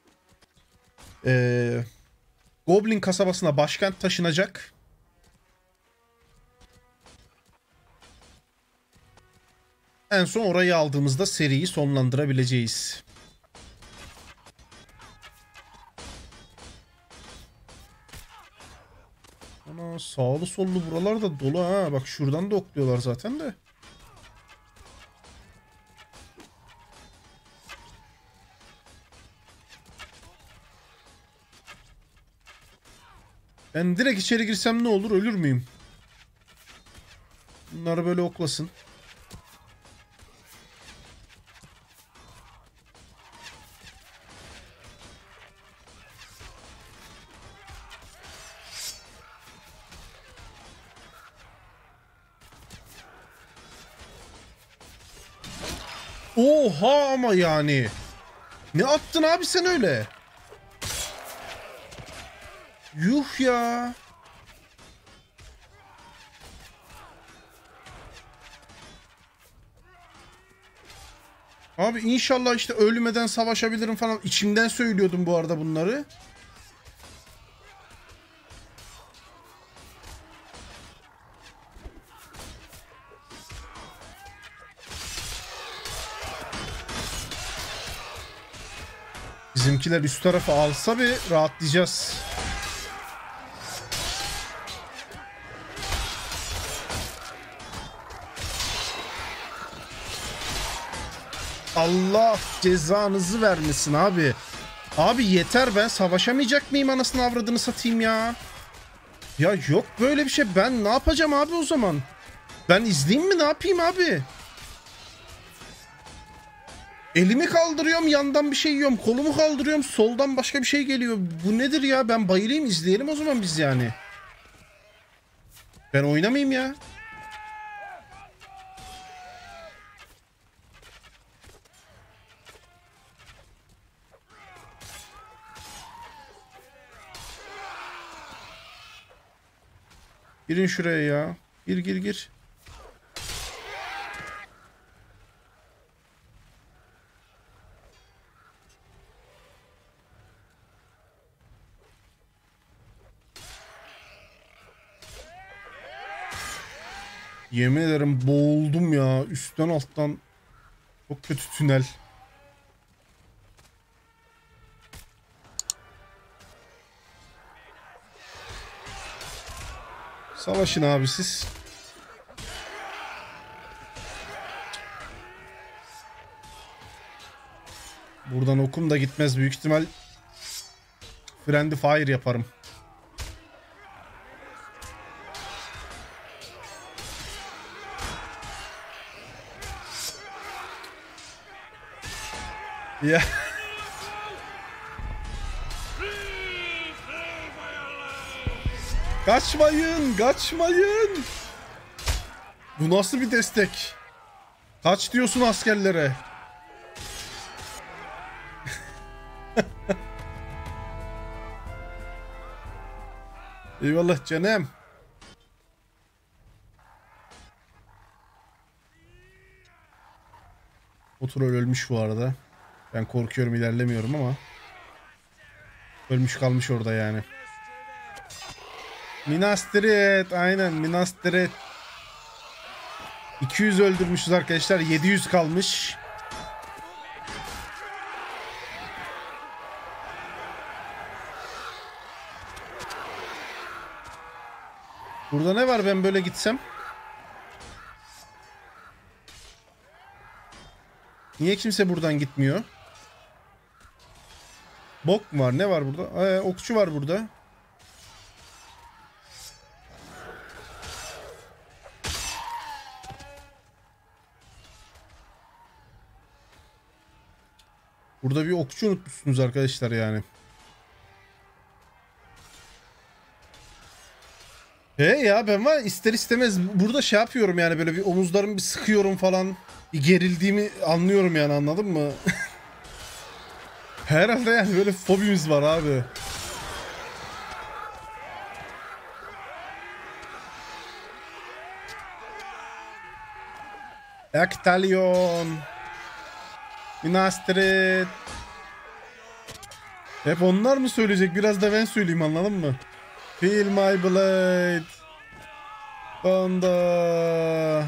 ee, Goblin kasabasına başkent taşınacak. En son orayı aldığımızda seriyi sonlandırabileceğiz. Ana sağlı sollu buralar da dolu ha. Bak şuradan da okluyorlar zaten de. Ben direkt içeri girsem ne olur? Ölür müyüm? Bunları böyle oklasın. Oha ama yani. Ne attın abi sen öyle? Yuh ya. Abi inşallah işte ölmeden savaşabilirim falan. İçimden söylüyordum bu arada bunları. Bizimkiler üst tarafı alsa bir rahatlayacağız. Allah cezanızı vermesin abi. Abi yeter, ben savaşamayacak mıyım, anasını avradını satayım ya. Ya yok böyle bir şey, ben ne yapacağım abi o zaman? Ben izleyeyim mi, ne yapayım abi? Elimi kaldırıyorum, yandan bir şey yiyorum. Kolumu kaldırıyorum, soldan başka bir şey geliyor. Bu nedir ya? Ben bayılayım, izleyelim o zaman biz yani. Ben oynamayayım ya. Girin şuraya ya. Gir gir gir. Yemin ederim boğuldum ya. Üstten alttan. Çok kötü tünel. Savaşın abi siz. Buradan okum da gitmez. Büyük ihtimal Friendly Fire yaparım. Ya. Kaçmayın, kaçmayın. Bu nasıl bir destek? Kaç diyorsun askerlere? Eyvallah canım. O troll ölmüş bu arada. Ben korkuyorum, ilerlemiyorum ama. Ölmüş kalmış orada yani. Minas Tirith, aynen Minas Tirith. iki yüz öldürmüşüz arkadaşlar, yedi yüz kalmış. Burada ne var ben böyle gitsem? Niye kimse buradan gitmiyor? Bok mu var? Ne var burada? Ee, okçu var burada. Burada bir okçu unutmuşsunuz arkadaşlar yani. He ya ben var ister istemez burada şey yapıyorum yani, böyle bir omuzlarımı bir sıkıyorum falan. Bir gerildiğimi anlıyorum yani, anladın mı? Herhalde yani böyle fobimiz var abi. Actalion. Minas Tirith. Hep onlar mı söyleyecek? Biraz da ben söyleyeyim, anladın mı? Feel my blade. Banda.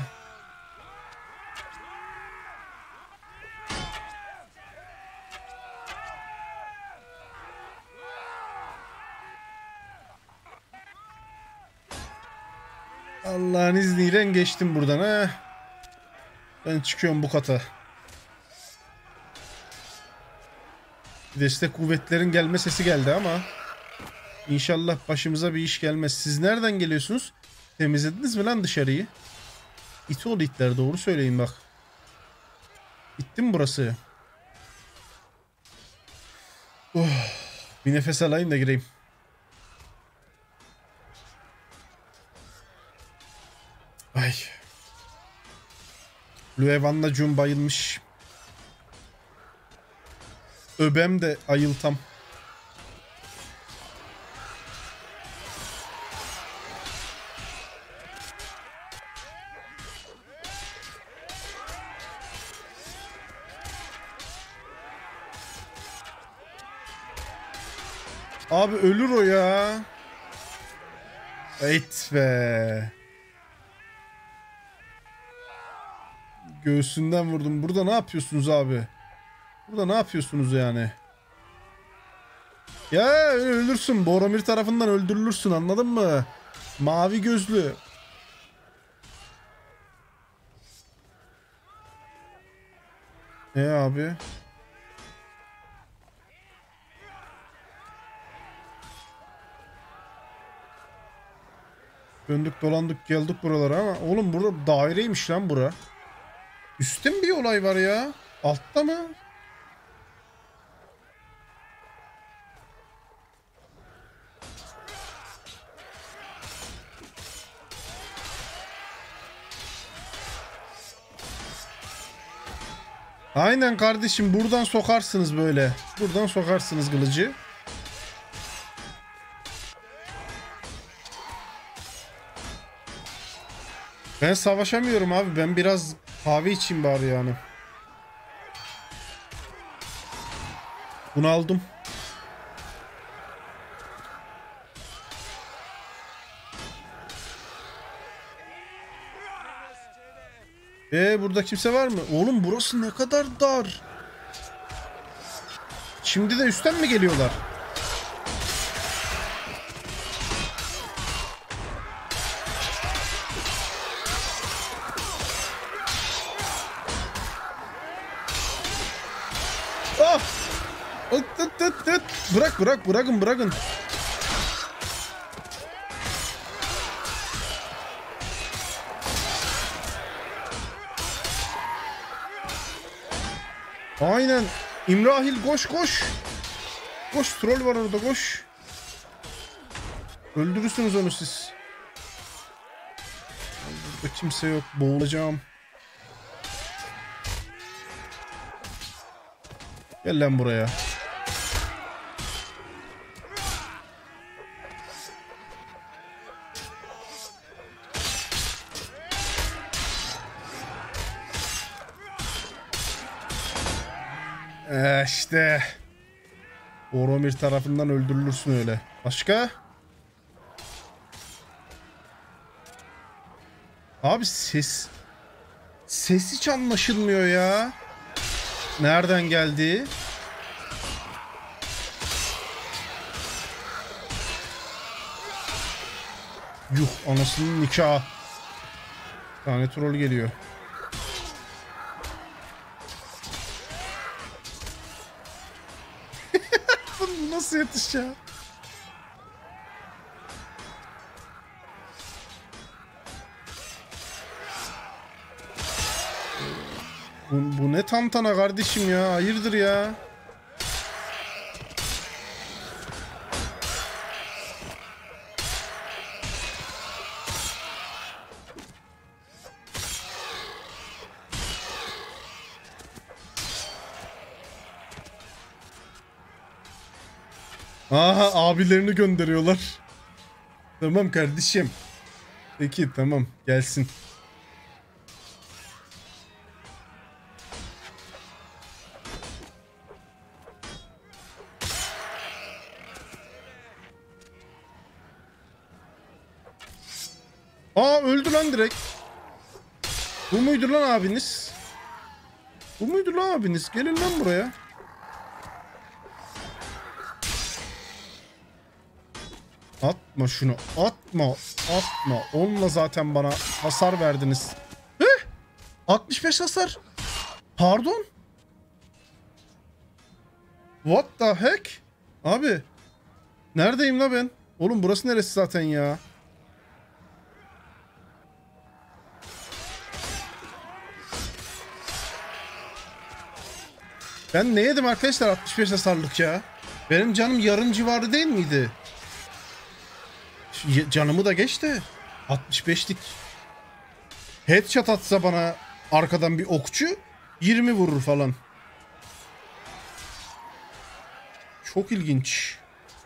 Allah'ın izniyle geçtim buradan ha. Ben çıkıyorum bu kata. Destek kuvvetlerin gelme sesi geldi ama İnşallah başımıza bir iş gelmez. Siz nereden geliyorsunuz? Temizlediniz mi lan dışarıyı? İti ol itler, doğru söyleyin bak. Bitti mi burası? Oh, bir nefes alayım da gireyim. Ay. Luevan'la Jun bayılmış. Öbem de ayıltam. Abi ölür o ya. Evet be. Göğsünden vurdum. Burada ne yapıyorsunuz abi? Burada ne yapıyorsunuz yani? Ya ölürsün. Boromir tarafından öldürülürsün, anladın mı? Mavi gözlü. Ne abi? Döndük dolandık geldik buralara ama oğlum burada daireymiş lan bura. Üstte mi bir olay var ya? Altta mı? Aynen kardeşim, buradan sokarsınız böyle. Buradan sokarsınız kılıcı. Ben savaşamıyorum abi. Ben biraz kahve içeyim bari yani. Bunu aldım. Ee burada kimse var mı? Oğlum burası ne kadar dar. Şimdi de üstten mi geliyorlar? Ah! Öt, öt, öt, öt. Bırak bırak bırakın bırakın. Aynen. İmrahil koş koş. Koş, troll var orada, koş. Öldürürsünüz onu siz. Burada kimse yok. Boğulacağım. Gel lan buraya. Ee, işte. Boromir tarafından öldürülürsün öyle. Başka? Abi ses... Ses hiç anlaşılmıyor ya. Nereden geldi? Yuh, anasının nikahı. Bir tane troll geliyor. Bu nasıl yetişeceğim? Bu, bu ne tantana kardeşim ya? Hayırdır ya? Aha, abilerini gönderiyorlar. Tamam kardeşim. Peki tamam, gelsin. Aa, öldü lan direkt. Bu muydu lan abiniz? Bu muydu lan abiniz? Gelin lan buraya. Atma şunu. Atma. Atma. Onunla zaten bana hasar verdiniz. Heh! altmış beş hasar. Pardon? What the heck? Abi. Neredeyim la ben? Oğlum burası neresi zaten ya? Ben ne yedim arkadaşlar altmış beş hasarlık ya? Benim canım yarım civarı değil miydi? Canımı da geçti. altmış beşlik. Headshot atsa bana arkadan bir okçu yirmi vurur falan. Çok ilginç.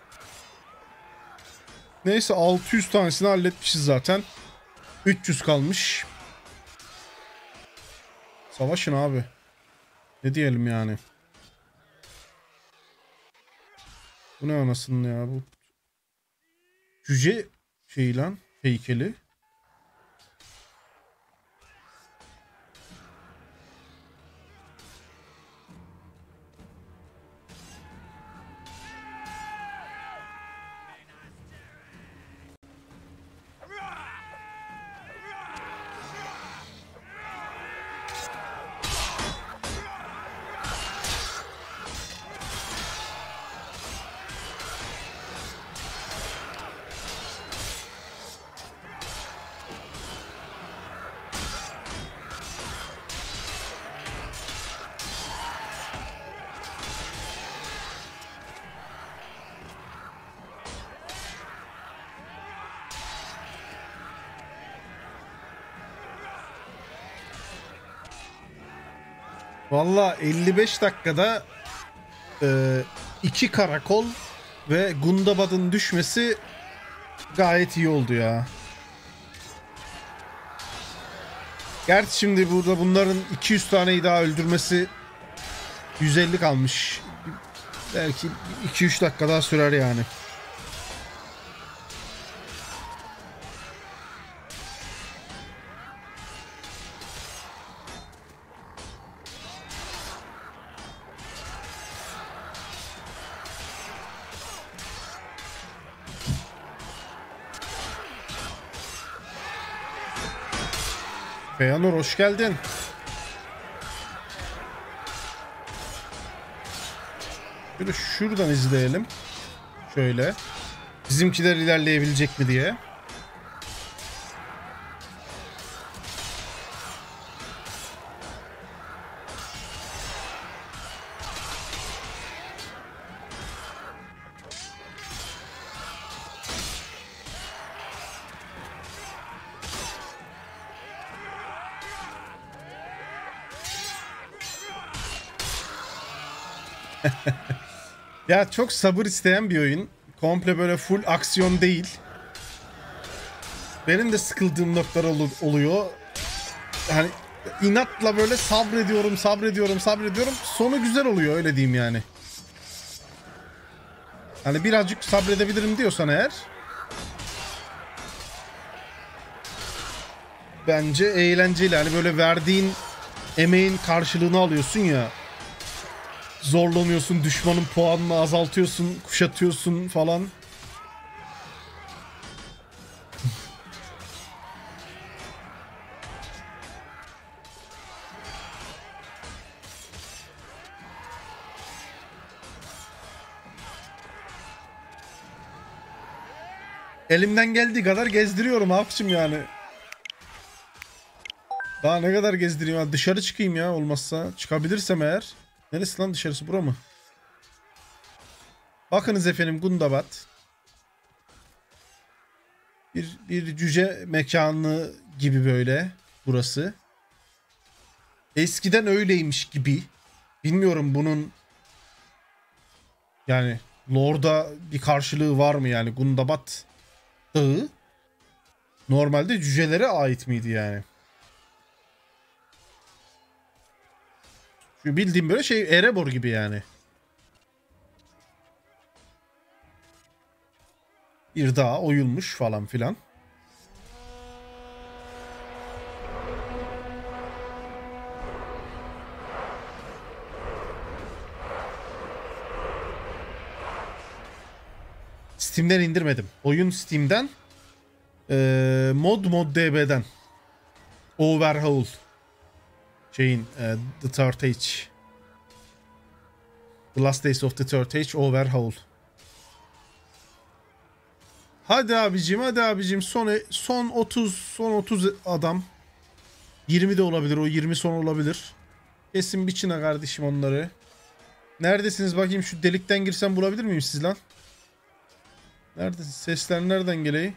Neyse, altı yüz tanesini halletmişiz zaten. üç yüz kalmış. Savaşın abi. Ne diyelim yani. Bu ne anasının ya bu. Cüce şey lan, heykeli. Valla elli beş dakikada e, iki karakol ve Gundabad'ın düşmesi gayet iyi oldu ya. Gerçi şimdi burada bunların iki yüz taneyi daha öldürmesi yüz elli kalmış. Belki iki üç dakika daha sürer yani. Feyanur hoş geldin. Şöyle şuradan izleyelim. Şöyle. Bizimkiler ilerleyebilecek mi diye. Ya çok sabır isteyen bir oyun. Komple böyle full aksiyon değil. Benim de sıkıldığım noktalar ol- oluyor. Hani inatla böyle sabrediyorum, sabrediyorum, sabrediyorum. Sonu güzel oluyor, öyle diyeyim yani. Hani birazcık sabredebilirim diyorsan eğer, bence eğlenceli. Hani böyle verdiğin emeğin karşılığını alıyorsun ya. Zorlanıyorsun, düşmanın puanını azaltıyorsun, kuşatıyorsun falan. Elimden geldiği kadar gezdiriyorum abicim yani. Daha ne kadar gezdireyim ya? Dışarı çıkayım ya olmazsa. Çıkabilirsem eğer. Neresi lan dışarısı, bura mı? Bakınız efendim, Gundabat. Bir, bir cüce mekanı gibi böyle burası. Eskiden öyleymiş gibi. Bilmiyorum bunun yani lore'da bir karşılığı var mı yani? Gundabat Dağı normalde cücelere ait miydi yani? Şu bildiğim böyle şey, Erebor gibi yani. Bir dağ oyulmuş falan filan. Steam'den indirmedim. Oyun Steam'den. Ee, mod mod D B'den. Overhaul. Şeyin e, The Third Age. The Last Days of the Third Age Overhaul. Hadi abicim, hadi abicim, son son otuz, son otuz adam. yirmi de olabilir, o yirmi son olabilir. Kesin biçine kardeşim onları. Neredesiniz bakayım, şu delikten girsem bulabilir miyim siz lan? Neredesiniz? Sesler nereden geliyor?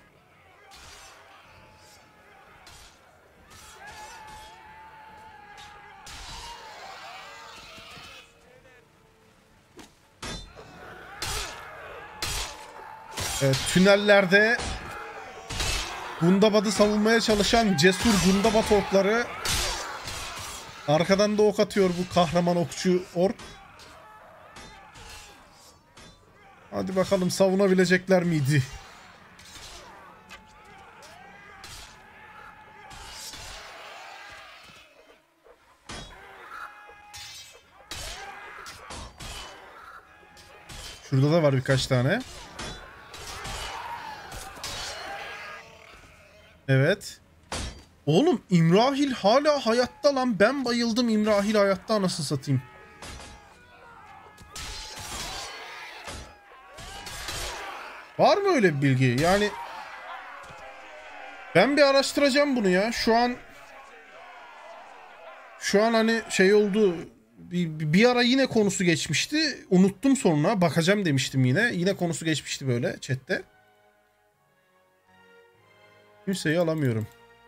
Evet, tünellerde Gundabad'ı savunmaya çalışan cesur Gundabad orkları. Arkadan da ok atıyor bu kahraman okçu ork. Hadi bakalım, savunabilecekler miydi? Şurada da var birkaç tane. Evet. Oğlum İmrahil hala hayatta lan. Ben bayıldım, İmrahil hayatta, nasıl satayım. Var mı öyle bir bilgi? Yani ben bir araştıracağım bunu ya. Şu an şu an hani şey oldu. Bir, bir ara yine konusu geçmişti. Unuttum sonra. Bakacağım demiştim yine. Yine konusu geçmişti böyle chatte. Kimseyi alamıyorum.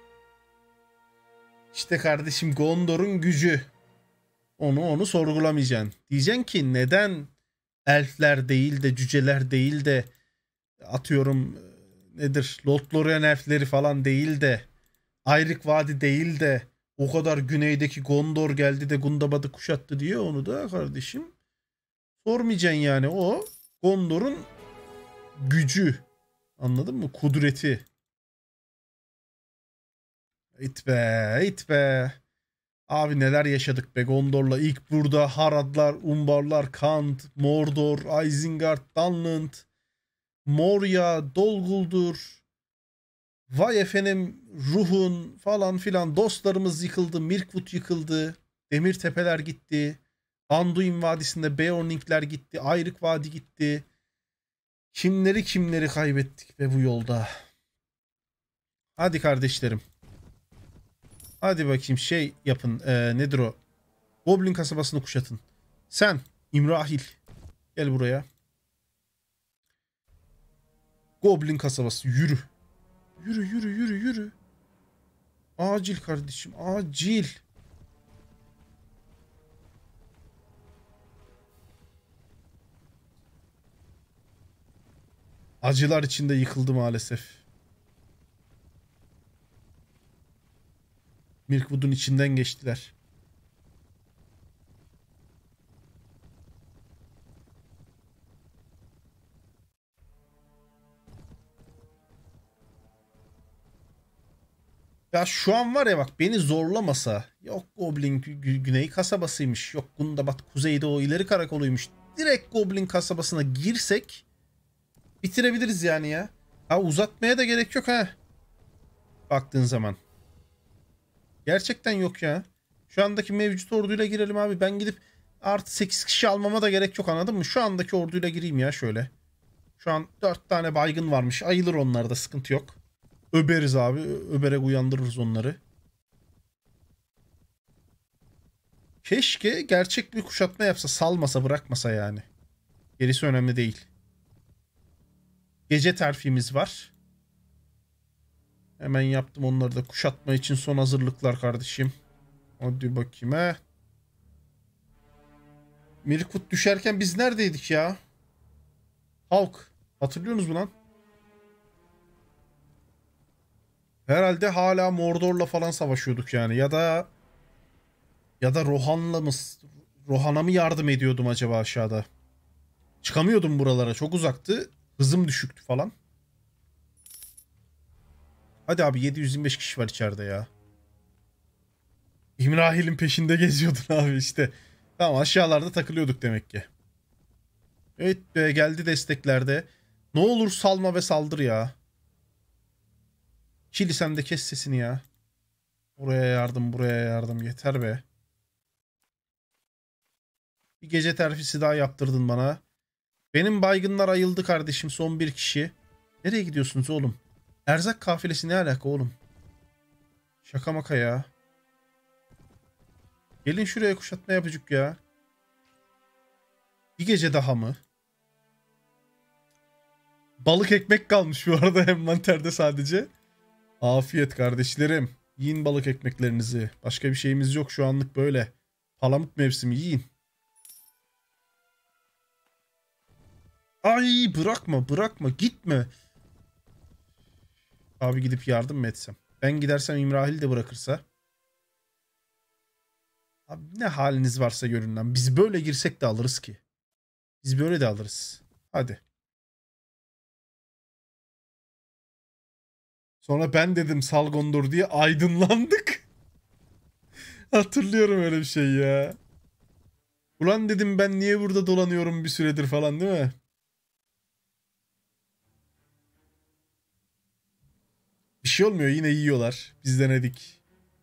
İşte kardeşim, Gondor'un gücü. Onu onu sorgulamayacaksın. Diyeceksin ki neden elfler değil de cüceler değil de atıyorum nedir, Lothlorien elfleri falan değil de Ayrık Vadi değil de O kadar güneydeki Gondor geldi de Gundabad'ı kuşattı diye onu da kardeşim sormayacaksın yani. O Gondor'un gücü. Anladın mı? Kudreti. İt be, it be. Abi neler yaşadık be Gondor'la. İlk burada Haradlar, Umbarlar, Kant, Mordor, Isengard, Dunland, Moria, Dol Guldur. Vay efendim Ruhun falan filan dostlarımız yıkıldı. Mirkwood yıkıldı. Demir Tepeler gitti. Anduin Vadisi'nde Beorningler gitti. Ayrık Vadi gitti. Kimleri kimleri kaybettik be bu yolda. Hadi kardeşlerim. Hadi bakayım şey yapın. Ee, nedir o? Goblin kasabasını kuşatın. Sen İmrahil. Gel buraya. Goblin kasabası yürü. Yürü yürü yürü yürü. Acil kardeşim acil. Acılar içinde yıkıldı maalesef. Mirkwood'un içinden geçtiler. Ya şu an var ya bak beni zorlamasa. Yok Goblin gü- güney kasabasıymış. Yok Gundabad kuzeyde o ileri karakoluymuş. Direkt Goblin kasabasına girsek bitirebiliriz yani ya. Ha uzatmaya da gerek yok ha. Baktığın zaman. Gerçekten yok ya. Şu andaki mevcut orduyla girelim abi. Ben gidip artı sekiz kişi almama da gerek yok anladın mı? Şu andaki orduyla gireyim ya şöyle. Şu an dört tane baygın varmış. Ayılır onlar da sıkıntı yok. Öberiz abi. Ö- Öberek uyandırırız onları. Keşke gerçek bir kuşatma yapsa. Salmasa bırakmasa yani. Gerisi önemli değil. Gece terfimiz var. Hemen yaptım onları da kuşatma için son hazırlıklar kardeşim. Hadi bakayım he. Mirkut düşerken biz neredeydik ya? Halk. Hatırlıyorsunuz mu lan? Herhalde hala Mordor'la falan savaşıyorduk yani. Ya da ya da Rohan'la mı Rohan'a mı yardım ediyordum acaba aşağıda? Çıkamıyordum buralara. Çok uzaktı. Hızım düşüktü falan. Hadi abi yedi yüz yirmi beş kişi var içeride ya. İmrahil'in peşinde geziyordun abi işte. Tamam aşağılarda takılıyorduk demek ki. Evet be geldi desteklerde. Ne olur salma ve saldır ya. Kili sen de kes sesini ya. Buraya yardım buraya yardım yeter be. Bir gece terfisi daha yaptırdın bana. Benim baygınlar ayıldı kardeşim son bir kişi. Nereye gidiyorsunuz oğlum? Erzak kafilesi ne alaka oğlum? Şaka maka ya. Gelin şuraya kuşatma yapıcık ya. Bir gece daha mı? Balık ekmek kalmış bu arada envanterde sadece. Afiyet kardeşlerim. Yiyin balık ekmeklerinizi. Başka bir şeyimiz yok şu anlık böyle. Palamut mevsimi yiyin. Ay bırakma bırakma gitme. Abi gidip yardım mı etsem? Ben gidersem İmrahil de bırakırsa. Abi ne haliniz varsa görün lan. Biz böyle girsek de alırız ki. Biz böyle de alırız. Hadi. Sonra ben dedim Salgondor diye aydınlandık. Hatırlıyorum öyle bir şey ya. Ulan dedim ben niye burada dolanıyorum bir süredir falan değil mi? Bir şey olmuyor yine yiyorlar. Biz denedik.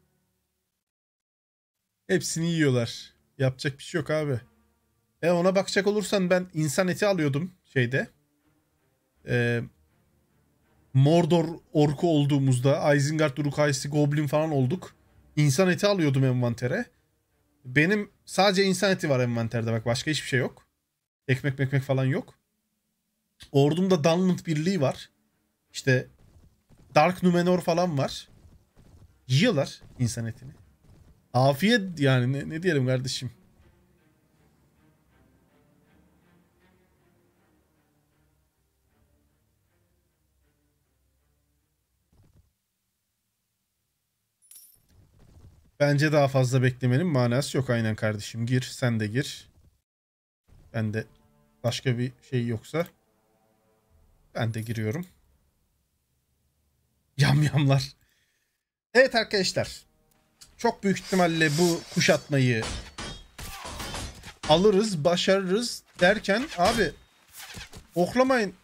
Hepsini yiyorlar. Yapacak bir şey yok abi. E ona bakacak olursan ben insan eti alıyordum şeyde. Ee, Mordor orku olduğumuzda Isengard Uruk-haisi Goblin falan olduk. İnsan eti alıyordum envantere. Benim sadece insan eti var envanterde bak başka hiçbir şey yok. Ekmek mekmek falan yok. Ordumda Dunland Birliği var. İşte Dark Numenor falan var. Yiyorlar insan etini. Afiyet yani ne, ne diyelim kardeşim. Bence daha fazla beklemenin manası yok. Aynen kardeşim, gir, sen de gir. Ben de başka bir şey yoksa ben de giriyorum. Yamyamlar. Evet arkadaşlar. Çok büyük ihtimalle bu kuşatmayı alırız, başarırız derken abi oklamayın.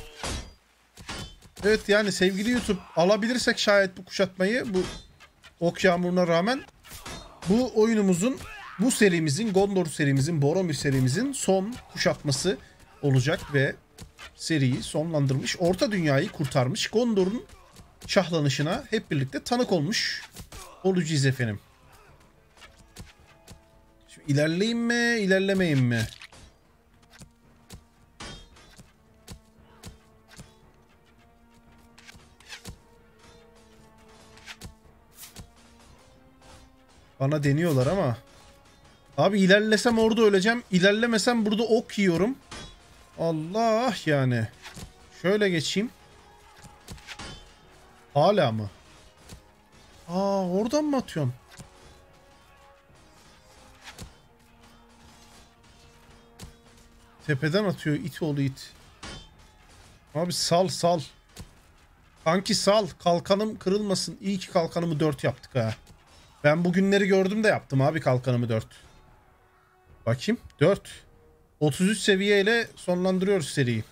Evet yani sevgili YouTube, alabilirsek şayet bu kuşatmayı, bu ok yağmuruna rağmen bu oyunumuzun, bu serimizin, Gondor serimizin, Boromir serimizin son kuşatması olacak ve seriyi sonlandırmış, Orta Dünya'yı kurtarmış, Gondor'un şahlanışına hep birlikte tanık olmuş olacağız efendim. Şimdi ilerleyeyim mi, ilerlemeyeyim mi? Bana deniyorlar ama. Abi ilerlesem orada öleceğim. İlerlemesem burada ok yiyorum. Allah yani. Şöyle geçeyim. Hala mı? Aa, oradan mı atıyorsun? Tepeden atıyor it oğlu it. Abi sal sal. Kanki sal. Kalkanım kırılmasın. İyi ki kalkanımı dört yaptık ha. Ben bugünleri gördüm de yaptım abi kalkanımı dört. Bakayım dört. otuz üç seviyeyle sonlandırıyoruz seriyi.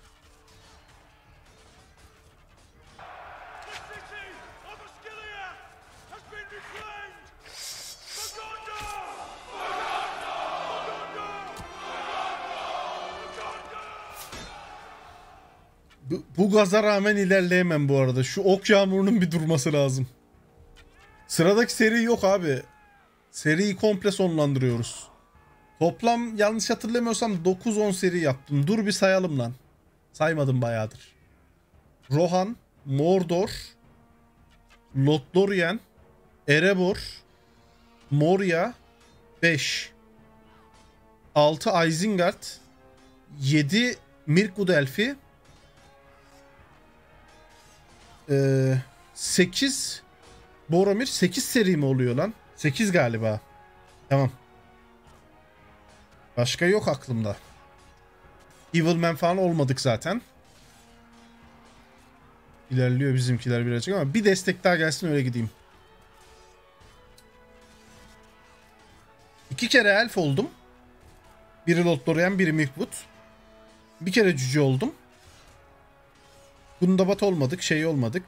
Bu, bu gaza rağmen ilerleyemem bu arada. Şu ok yağmurunun bir durması lazım. Sıradaki seri yok abi. Seriyi komple sonlandırıyoruz. Toplam yanlış hatırlamıyorsam dokuz on seri yaptım. Dur bir sayalım lan. Saymadım bayağıdır. Rohan, Mordor, Lothlorien, Erebor, Moria, beş. altı Isengard, yedi Mirkwood Elfi, ee, sekiz Boromir. sekiz seri mi oluyor lan? sekiz galiba. Tamam. Başka yok aklımda. Evilman falan olmadık zaten. İlerliyor bizimkiler birazcık ama bir destek daha gelsin öyle gideyim. İki kere elf oldum. Biri Lothlorien, biri Mirkwood. Bir kere cüce oldum. Gundabat olmadık, şey olmadık.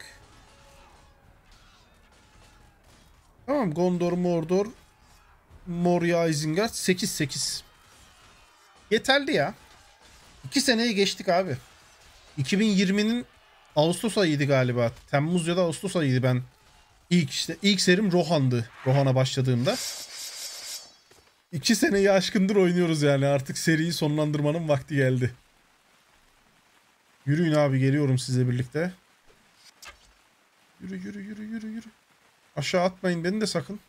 Tamam, Gondor, Mordor, Moria, Isengard, sekiz sekiz. Yeterli ya. iki seneyi geçtik abi. iki bin yirminin Ağustos ayıydı galiba. Temmuz ya da Ağustos ayıydı ben. İlk işte ilk serim Rohan'dı. Rohan'a başladığımda. iki seneyi aşkındır oynuyoruz yani. Artık seriyi sonlandırmanın vakti geldi. Yürüyün abi, geliyorum sizle birlikte. Yürü yürü yürü yürü yürü. Aşağı atmayın beni de sakın.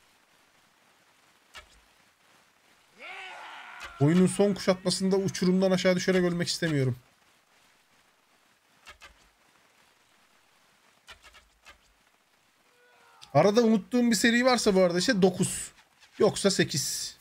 Oyunun son kuşatmasında uçurumdan aşağı düşerek ölmek istemiyorum. Arada unuttuğum bir seri varsa bu arada işte dokuz. Yoksa sekiz.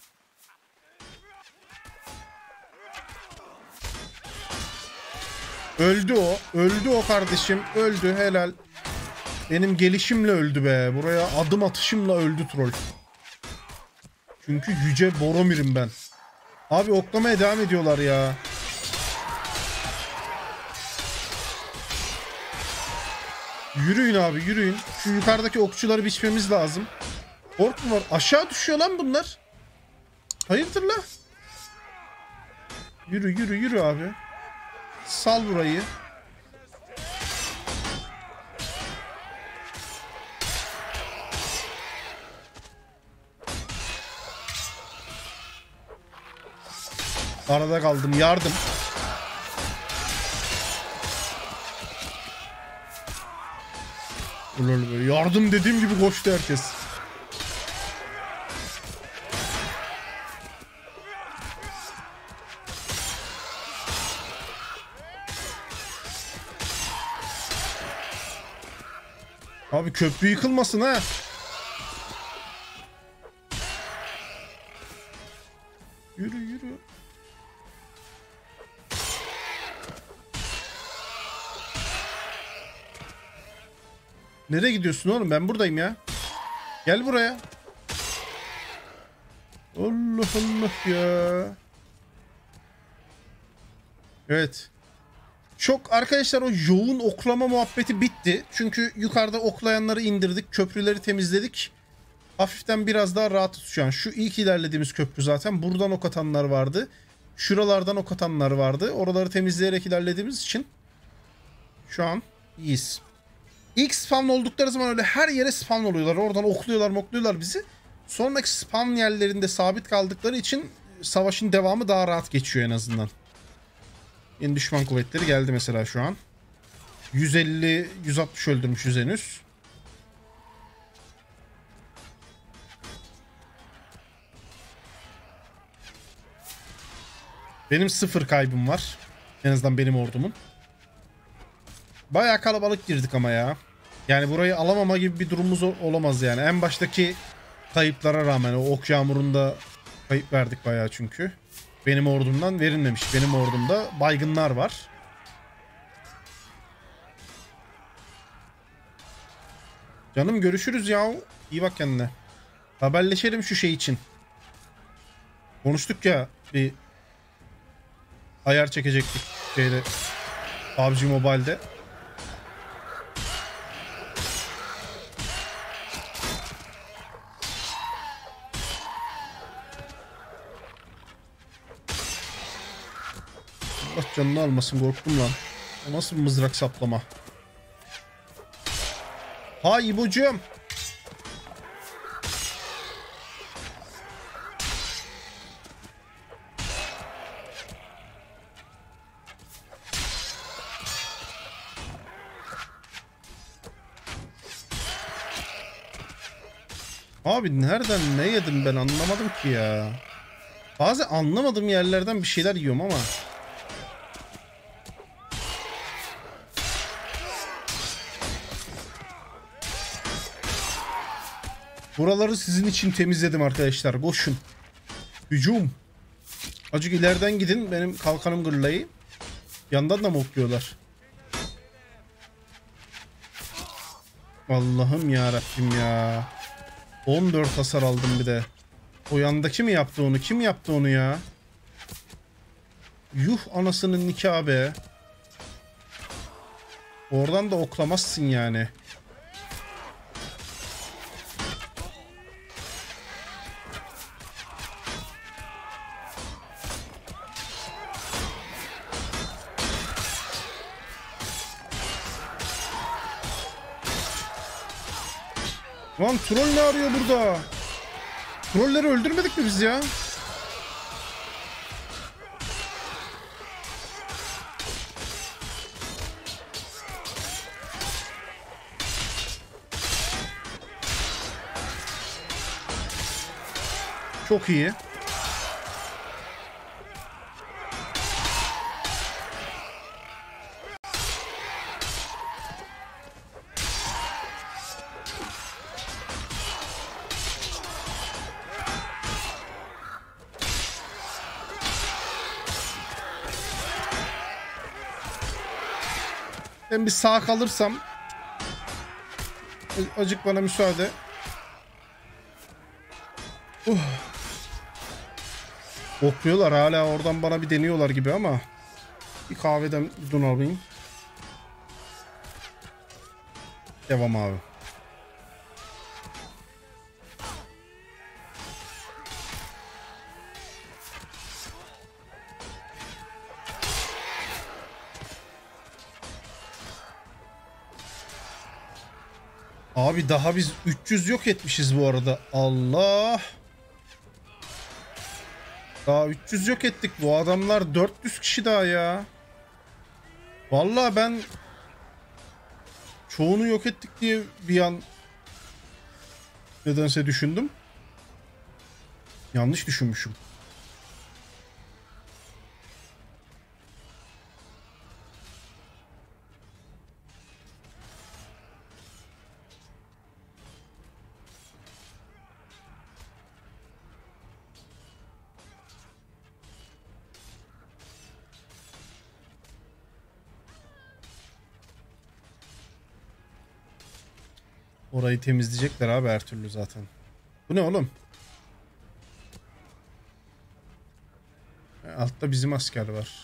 Öldü o. Öldü o kardeşim. Öldü, helal. Benim gelişimle öldü be. Buraya adım atışımla öldü troll. Çünkü yüce Boromir'im ben. Abi oklamaya devam ediyorlar ya. Yürüyün abi, yürüyün. Şu yukarıdaki okçuları biçmemiz lazım. Ork mu var? Aşağı düşüyor lan bunlar. Hayırdır la? Yürü yürü yürü abi. Sal burayı. Arada kaldım. Yardım. Yardım dediğim gibi koştu herkes. Abi köprü yıkılmasın ha. Nereye gidiyorsun oğlum? Ben buradayım ya. Gel buraya. Allah Allah ya. Evet. Çok arkadaşlar, o yoğun oklama muhabbeti bitti. Çünkü yukarıda oklayanları indirdik. Köprüleri temizledik. Hafiften biraz daha rahatız şu an. Şu ilk ilerlediğimiz köprü zaten. Buradan ok atanlar vardı. Şuralardan ok atanlar vardı. Oraları temizleyerek ilerlediğimiz için şu an iyiyiz. İlk spawn oldukları zaman öyle her yere spawn oluyorlar. Oradan okluyorlar mokluyorlar bizi. Sonraki spawn yerlerinde sabit kaldıkları için savaşın devamı daha rahat geçiyor en azından. Yeni düşman kuvvetleri geldi mesela şu an. yüz elli yüz altmış öldürmüşüz henüz. Benim sıfır kaybım var. En azından benim ordumun. Bayağı kalabalık girdik ama ya. Yani burayı alamama gibi bir durumumuz olamaz yani. En baştaki kayıplara rağmen o ok yağmurunda kayıp verdik bayağı çünkü. Benim ordumdan verilmemiş. Benim ordumda baygınlar var. Canım görüşürüz ya. İyi bak kendine. Haberleşelim şu şey için. Konuştuk ya, bir ayar çekecektik şeyde, P U B G Mobile'de. Allah canını almasın, korktum lan. O nasıl bir mızrak saplama? Ha İbocuğum. Abi nereden ne yedim ben anlamadım ki ya. Bazı anlamadığım yerlerden bir şeyler yiyorum ama. Buraları sizin için temizledim arkadaşlar. Koşun. Hücum. Acık ileriden gidin. Benim kalkanım gırlayı. Yandan da mı okluyorlar? Allah'ım ya Rabbim ya. on dört hasar aldım bir de. O yandaki mi yaptı onu? Kim yaptı onu ya? Yuh anasının nikahı be. Oradan da oklamazsın yani. Lan troll ne arıyor burada? Trolleri öldürmedik mi biz ya? Çok iyi. Ben bir sağ kalırsam, acık bana müsaade. Uh. Okluyorlar hala, oradan bana bir deniyorlar gibi ama bir kahveden yudum alayım. Devam abi. Abi daha biz üç yüz yok etmişiz bu arada. Allah. Daha üç yüz yok ettik. Bu adamlar dört yüz kişi daha ya. Vallahi ben çoğunu yok ettik diye bir an nedense düşündüm. Yanlış düşünmüşüm. Orayı temizleyecekler abi her türlü zaten. Bu ne oğlum? Altta bizim asker var.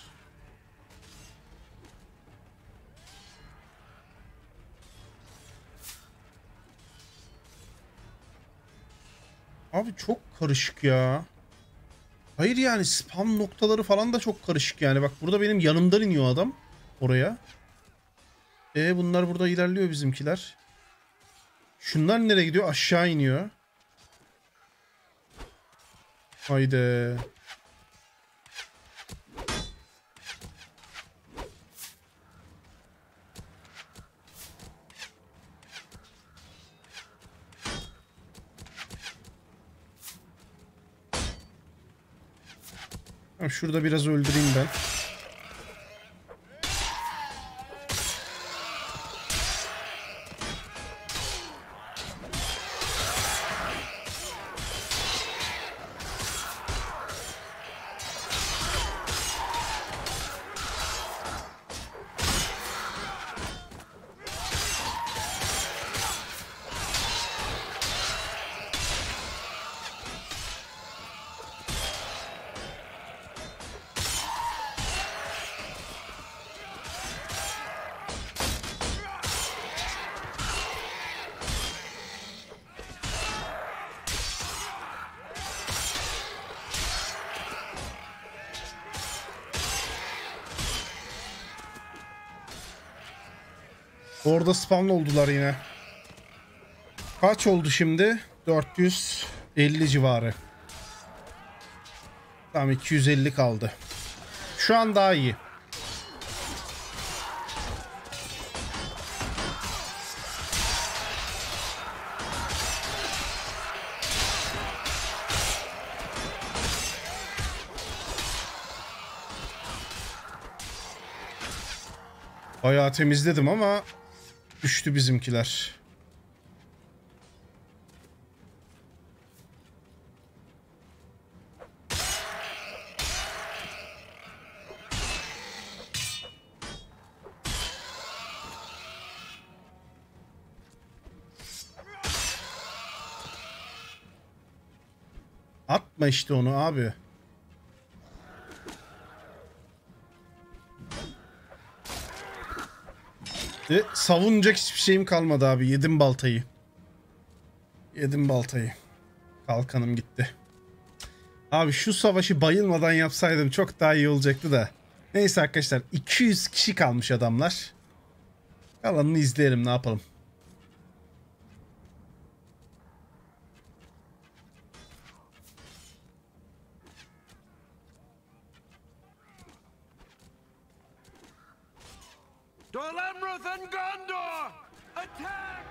Abi çok karışık ya. Hayır yani spam noktaları falan da çok karışık yani. Bak burada benim yanımdan iniyor adam oraya. E bunlar burada ilerliyor bizimkiler. Şunlar nereye gidiyor? Aşağı iniyor. Haydi. Şurada biraz öldüreyim ben. Orada spawn oldular yine. Kaç oldu şimdi? dört yüz elli civarı. Tamam iki yüz elli kaldı. Şu an daha iyi. Bayağı temizledim ama düştü bizimkiler. Atma işte onu abi. E, savunacak hiçbir şeyim kalmadı abi. Yedim baltayı. Yedim baltayı. Kalkanım gitti. Abi şu savaşı bayılmadan yapsaydım çok daha iyi olacaktı da. Neyse arkadaşlar iki yüz kişi kalmış adamlar. Kalanını izleyelim ne yapalım. Dol-Amroth and Gondor! Attack!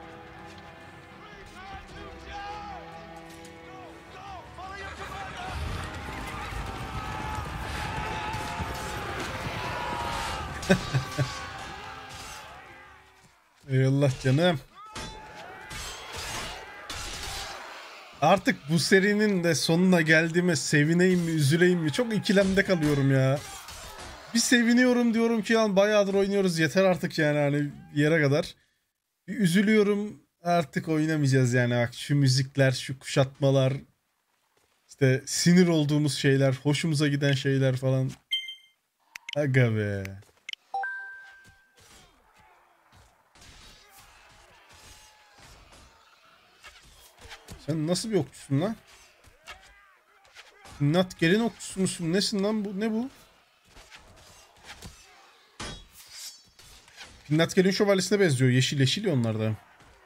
Eyvallah canım. Artık bu serinin de sonuna geldiğime sevineyim mi üzüleyim mi çok ikilemde kalıyorum ya. Bir seviniyorum diyorum ki ya bayağıdır oynuyoruz yeter artık yani hani yere kadar. Bir üzülüyorum artık oynamayacağız yani bak şu müzikler şu kuşatmalar işte sinir olduğumuz şeyler hoşumuza giden şeyler falan. Aga be. Sen nasıl bir okçusun lan? Nat gelin okçusu musun? Nesin lan bu? Ne bu? Pinnatkel'in şövalyesine benziyor. Yeşil yeşil ya onlar da.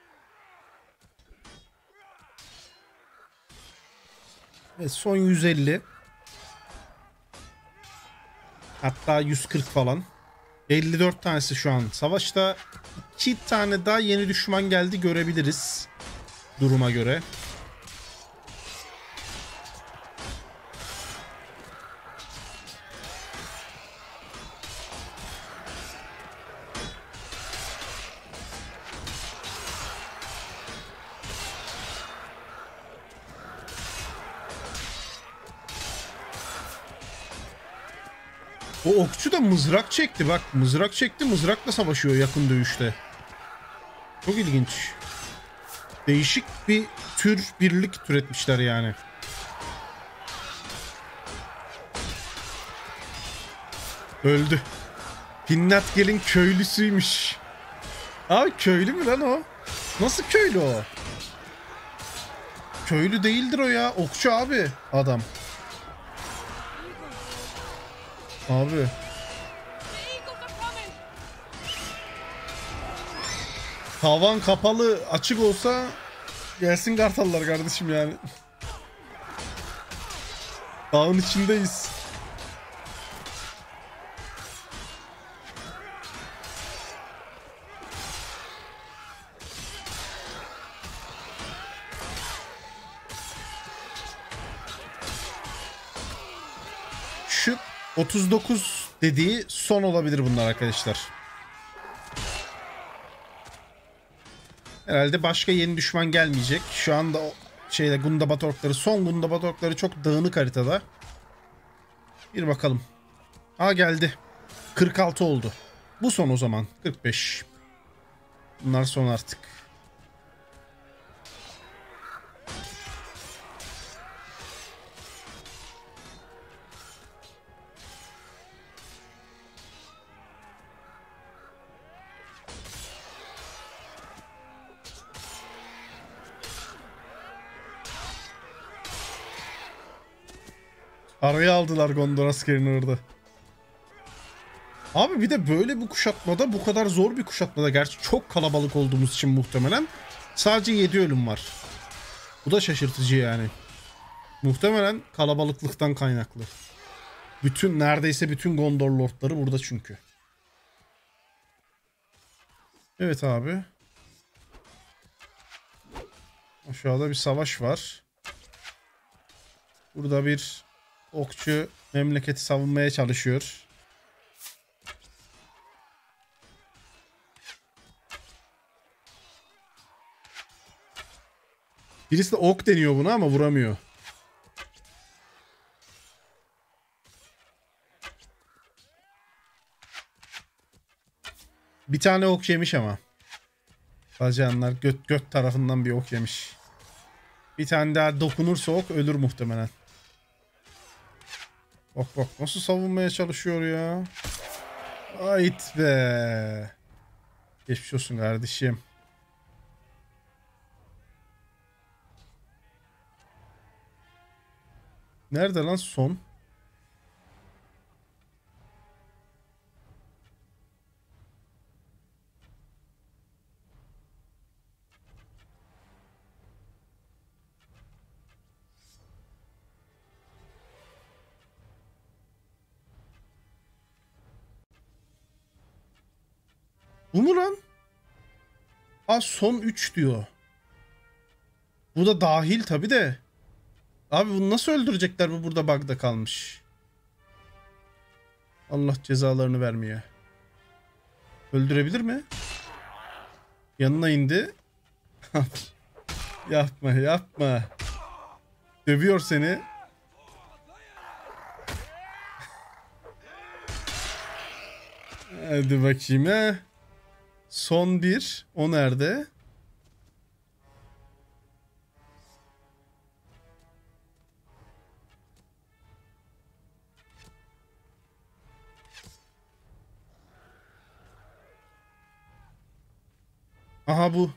Evet, son yüz elli. Hatta yüz kırk falan. elli dört tanesi şu an. Savaşta iki tane daha yeni düşman geldi görebiliriz. Duruma göre. O okçu da mızrak çekti bak. Mızrak çekti. Mızrakla savaşıyor yakın dövüşte. Çok ilginç. Değişik bir tür birlik türetmişler yani. Öldü. Pinnatgel'in köylüsüymüş. Abi köylü mü lan o? Nasıl köylü o? Köylü değildir o ya. Okçu abi adam. Abi. Tavan kapalı açık olsa gelsin kartallar kardeşim yani. Dağın içindeyiz. Şu otuz dokuz dediği son olabilir bunlar arkadaşlar. Herhalde başka yeni düşman gelmeyecek. Şu anda o şeyde Gundabad orkları, son Gundabad orkları çok dağınık haritada. Bir bakalım. Ha geldi. kırk altı oldu. Bu son o zaman. kırk beş. Bunlar son artık. Araya aldılar Gondor askerini orada. Abi bir de böyle bir kuşatmada, bu kadar zor bir kuşatmada, gerçi çok kalabalık olduğumuz için muhtemelen sadece yedi ölüm var. Bu da şaşırtıcı yani. Muhtemelen kalabalıklıktan kaynaklı. Bütün, neredeyse bütün Gondor lordları burada çünkü. Evet abi. Aşağıda bir savaş var. Burada bir okçu memleketi savunmaya çalışıyor. Birisi de ok deniyor buna ama vuramıyor. Bir tane ok yemiş ama. Bacanlar göt göt tarafından bir ok yemiş. Bir tane daha dokunursa ok ölür muhtemelen. Bak bak nasıl savunmaya çalışıyor ya. Ait be. Geçmiş olsun kardeşim. Nerede lan son? Bu mu lan? Aa son üç diyor. Bu da dahil tabi de. Abi bunu nasıl öldürecekler, bu burada bug'da kalmış. Allah cezalarını vermiyor. Öldürebilir mi? Yanına indi. Yapma yapma. Dövüyor seni. Hadi bakayım he. Son bir. O nerede? Aha bu.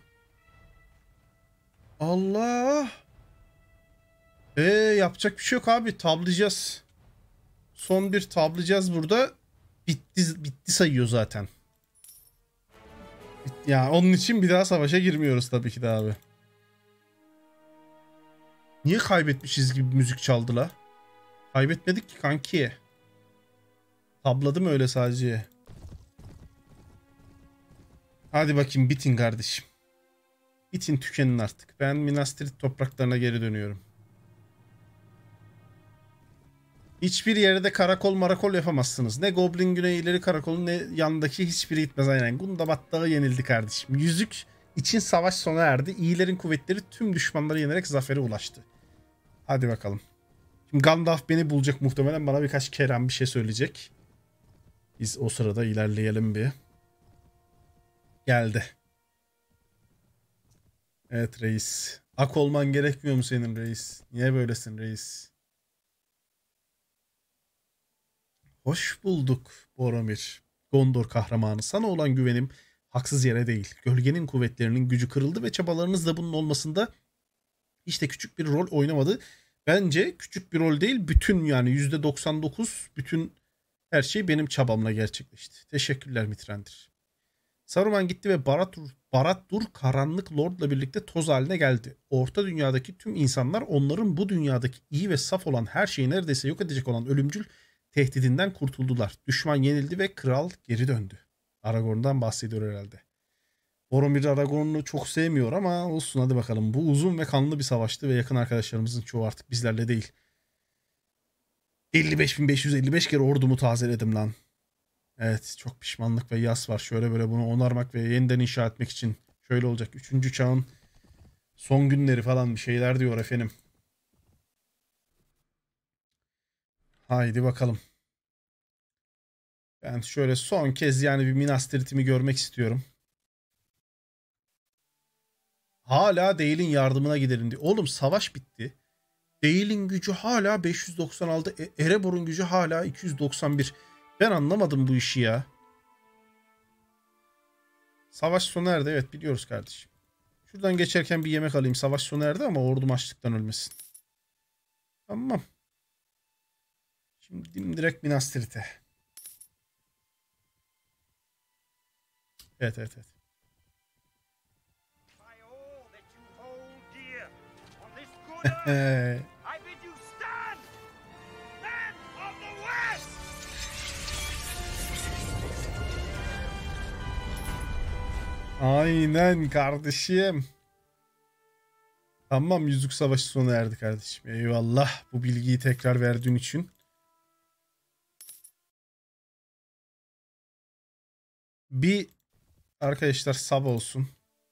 Allah. Ee, yapacak bir şey yok abi. Tablayacağız. Son bir tablayacağız burada. Bitti, bitti sayıyor zaten. Bitti. Ya onun için bir daha savaşa girmiyoruz tabii ki de abi. Niye kaybetmişiz gibi müzik çaldı la? Kaybetmedik ki kanki. Tabladım öyle sadece. Hadi bakayım bitin kardeşim. Bitin, tükenin artık. Ben Minas Tirith topraklarına geri dönüyorum. Hiçbir yere de karakol marakol yapamazsınız. Ne Goblin Güney ileri karakolu ne yanındaki hiçbiri gitmez aynen. Gundabad Dağı yenildi kardeşim. Yüzük için savaş sona erdi. İyilerin kuvvetleri tüm düşmanları yenerek zafere ulaştı. Hadi bakalım. Şimdi Gandalf beni bulacak muhtemelen, bana birkaç kelam bir şey söyleyecek. Biz o sırada ilerleyelim bir. Geldi. Evet reis. Ak olman gerekmiyor mu senin reis? Niye böylesin reis? Hoş bulduk Boromir. Gondor kahramanı. Sana olan güvenim haksız yere değil. Gölgenin kuvvetlerinin gücü kırıldı ve çabalarınızla bunun olmasında hiç de küçük bir rol oynamadı. Bence küçük bir rol değil. Bütün yani yüzde doksan dokuz bütün her şey benim çabamla gerçekleşti. Teşekkürler Mitrandir. Saruman gitti ve Barad-dûr, Barad-dûr karanlık lordla birlikte toz haline geldi. Orta dünyadaki tüm insanlar onların bu dünyadaki iyi ve saf olan her şeyi neredeyse yok edecek olan ölümcül tehdidinden kurtuldular. Düşman yenildi ve kral geri döndü. Aragorn'dan bahsediyor herhalde. Boromir Aragorn'u çok sevmiyor ama olsun hadi bakalım. Bu uzun ve kanlı bir savaştı ve yakın arkadaşlarımızın çoğu artık bizlerle değil. elli beş bin beş yüz elli beş kere ordumu tazeledim lan. Evet çok pişmanlık ve yas var. Şöyle böyle bunu onarmak ve yeniden inşa etmek için şöyle olacak. Üçüncü çağın son günleri falan bir şeyler diyor efendim. Haydi bakalım. Ben şöyle son kez yani bir Minas Tirith'imi görmek istiyorum. Hala Dale'in yardımına gidelim diyor. Oğlum savaş bitti. Dale'in gücü hala beş yüz doksan altı. E Erebor'un gücü hala iki yüz doksan bir. Ben anlamadım bu işi ya. Savaş sona erdi. Evet biliyoruz kardeşim. Şuradan geçerken bir yemek alayım. Savaş sona erdi ama ordum açlıktan ölmesin. Tamam. Şimdi direkt Minas Tirith'e. Evet evet evet. Aynen kardeşim. Tamam Yüzük Savaşı sona erdi kardeşim. Eyvallah bu bilgiyi tekrar verdiğin için. Bir arkadaşlar sab olsun.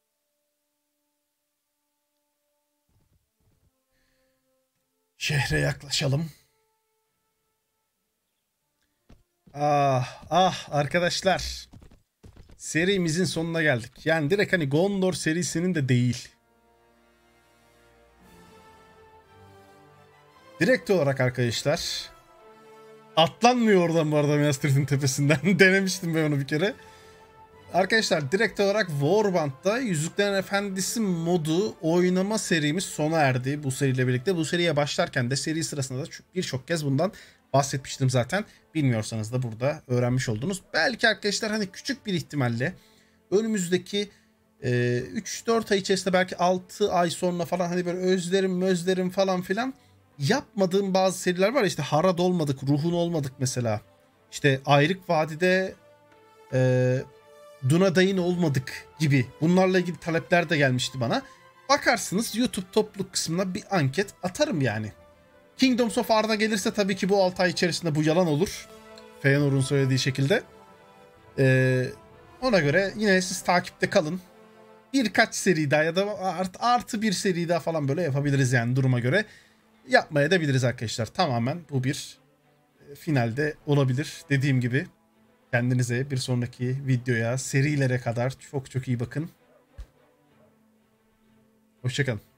Şehre yaklaşalım. Ah ah arkadaşlar. Serimizin sonuna geldik. Yani direkt hani Gondor serisinin de değil. Direkt olarak arkadaşlar. Atlanmıyor oradan bu arada Minas Tirith'in tepesinden. Denemiştim ben onu bir kere. Arkadaşlar direkt olarak Warband'da Yüzüklerin Efendisi modu oynama serimiz sona erdi bu seriyle birlikte. Bu seriye başlarken de seri sırasında da birçok kez bundan bahsetmiştim zaten. Bilmiyorsanız da burada öğrenmiş oldunuz. Belki arkadaşlar hani küçük bir ihtimalle önümüzdeki e, üç dört ay içerisinde belki altı ay sonra falan hani böyle özlerim özlerim falan filan yapmadığım bazı seriler var. İşte Harad olmadık, Ruhun olmadık mesela. İşte Ayrık Vadi'de e, Dunadayın olmadık gibi. Bunlarla ilgili talepler de gelmişti bana. Bakarsınız YouTube topluluk kısmına bir anket atarım yani. Kingdoms of Arda gelirse tabii ki bu altı ay içerisinde bu yalan olur. Feanor'un söylediği şekilde. Ee, ona göre yine siz takipte kalın. Birkaç seri daha ya da art, artı bir seri daha falan böyle yapabiliriz yani duruma göre. Yapmaya da biliriz arkadaşlar. Tamamen bu bir finalde olabilir. Dediğim gibi kendinize bir sonraki videoya, serilere kadar çok çok iyi bakın. Hoşçakalın.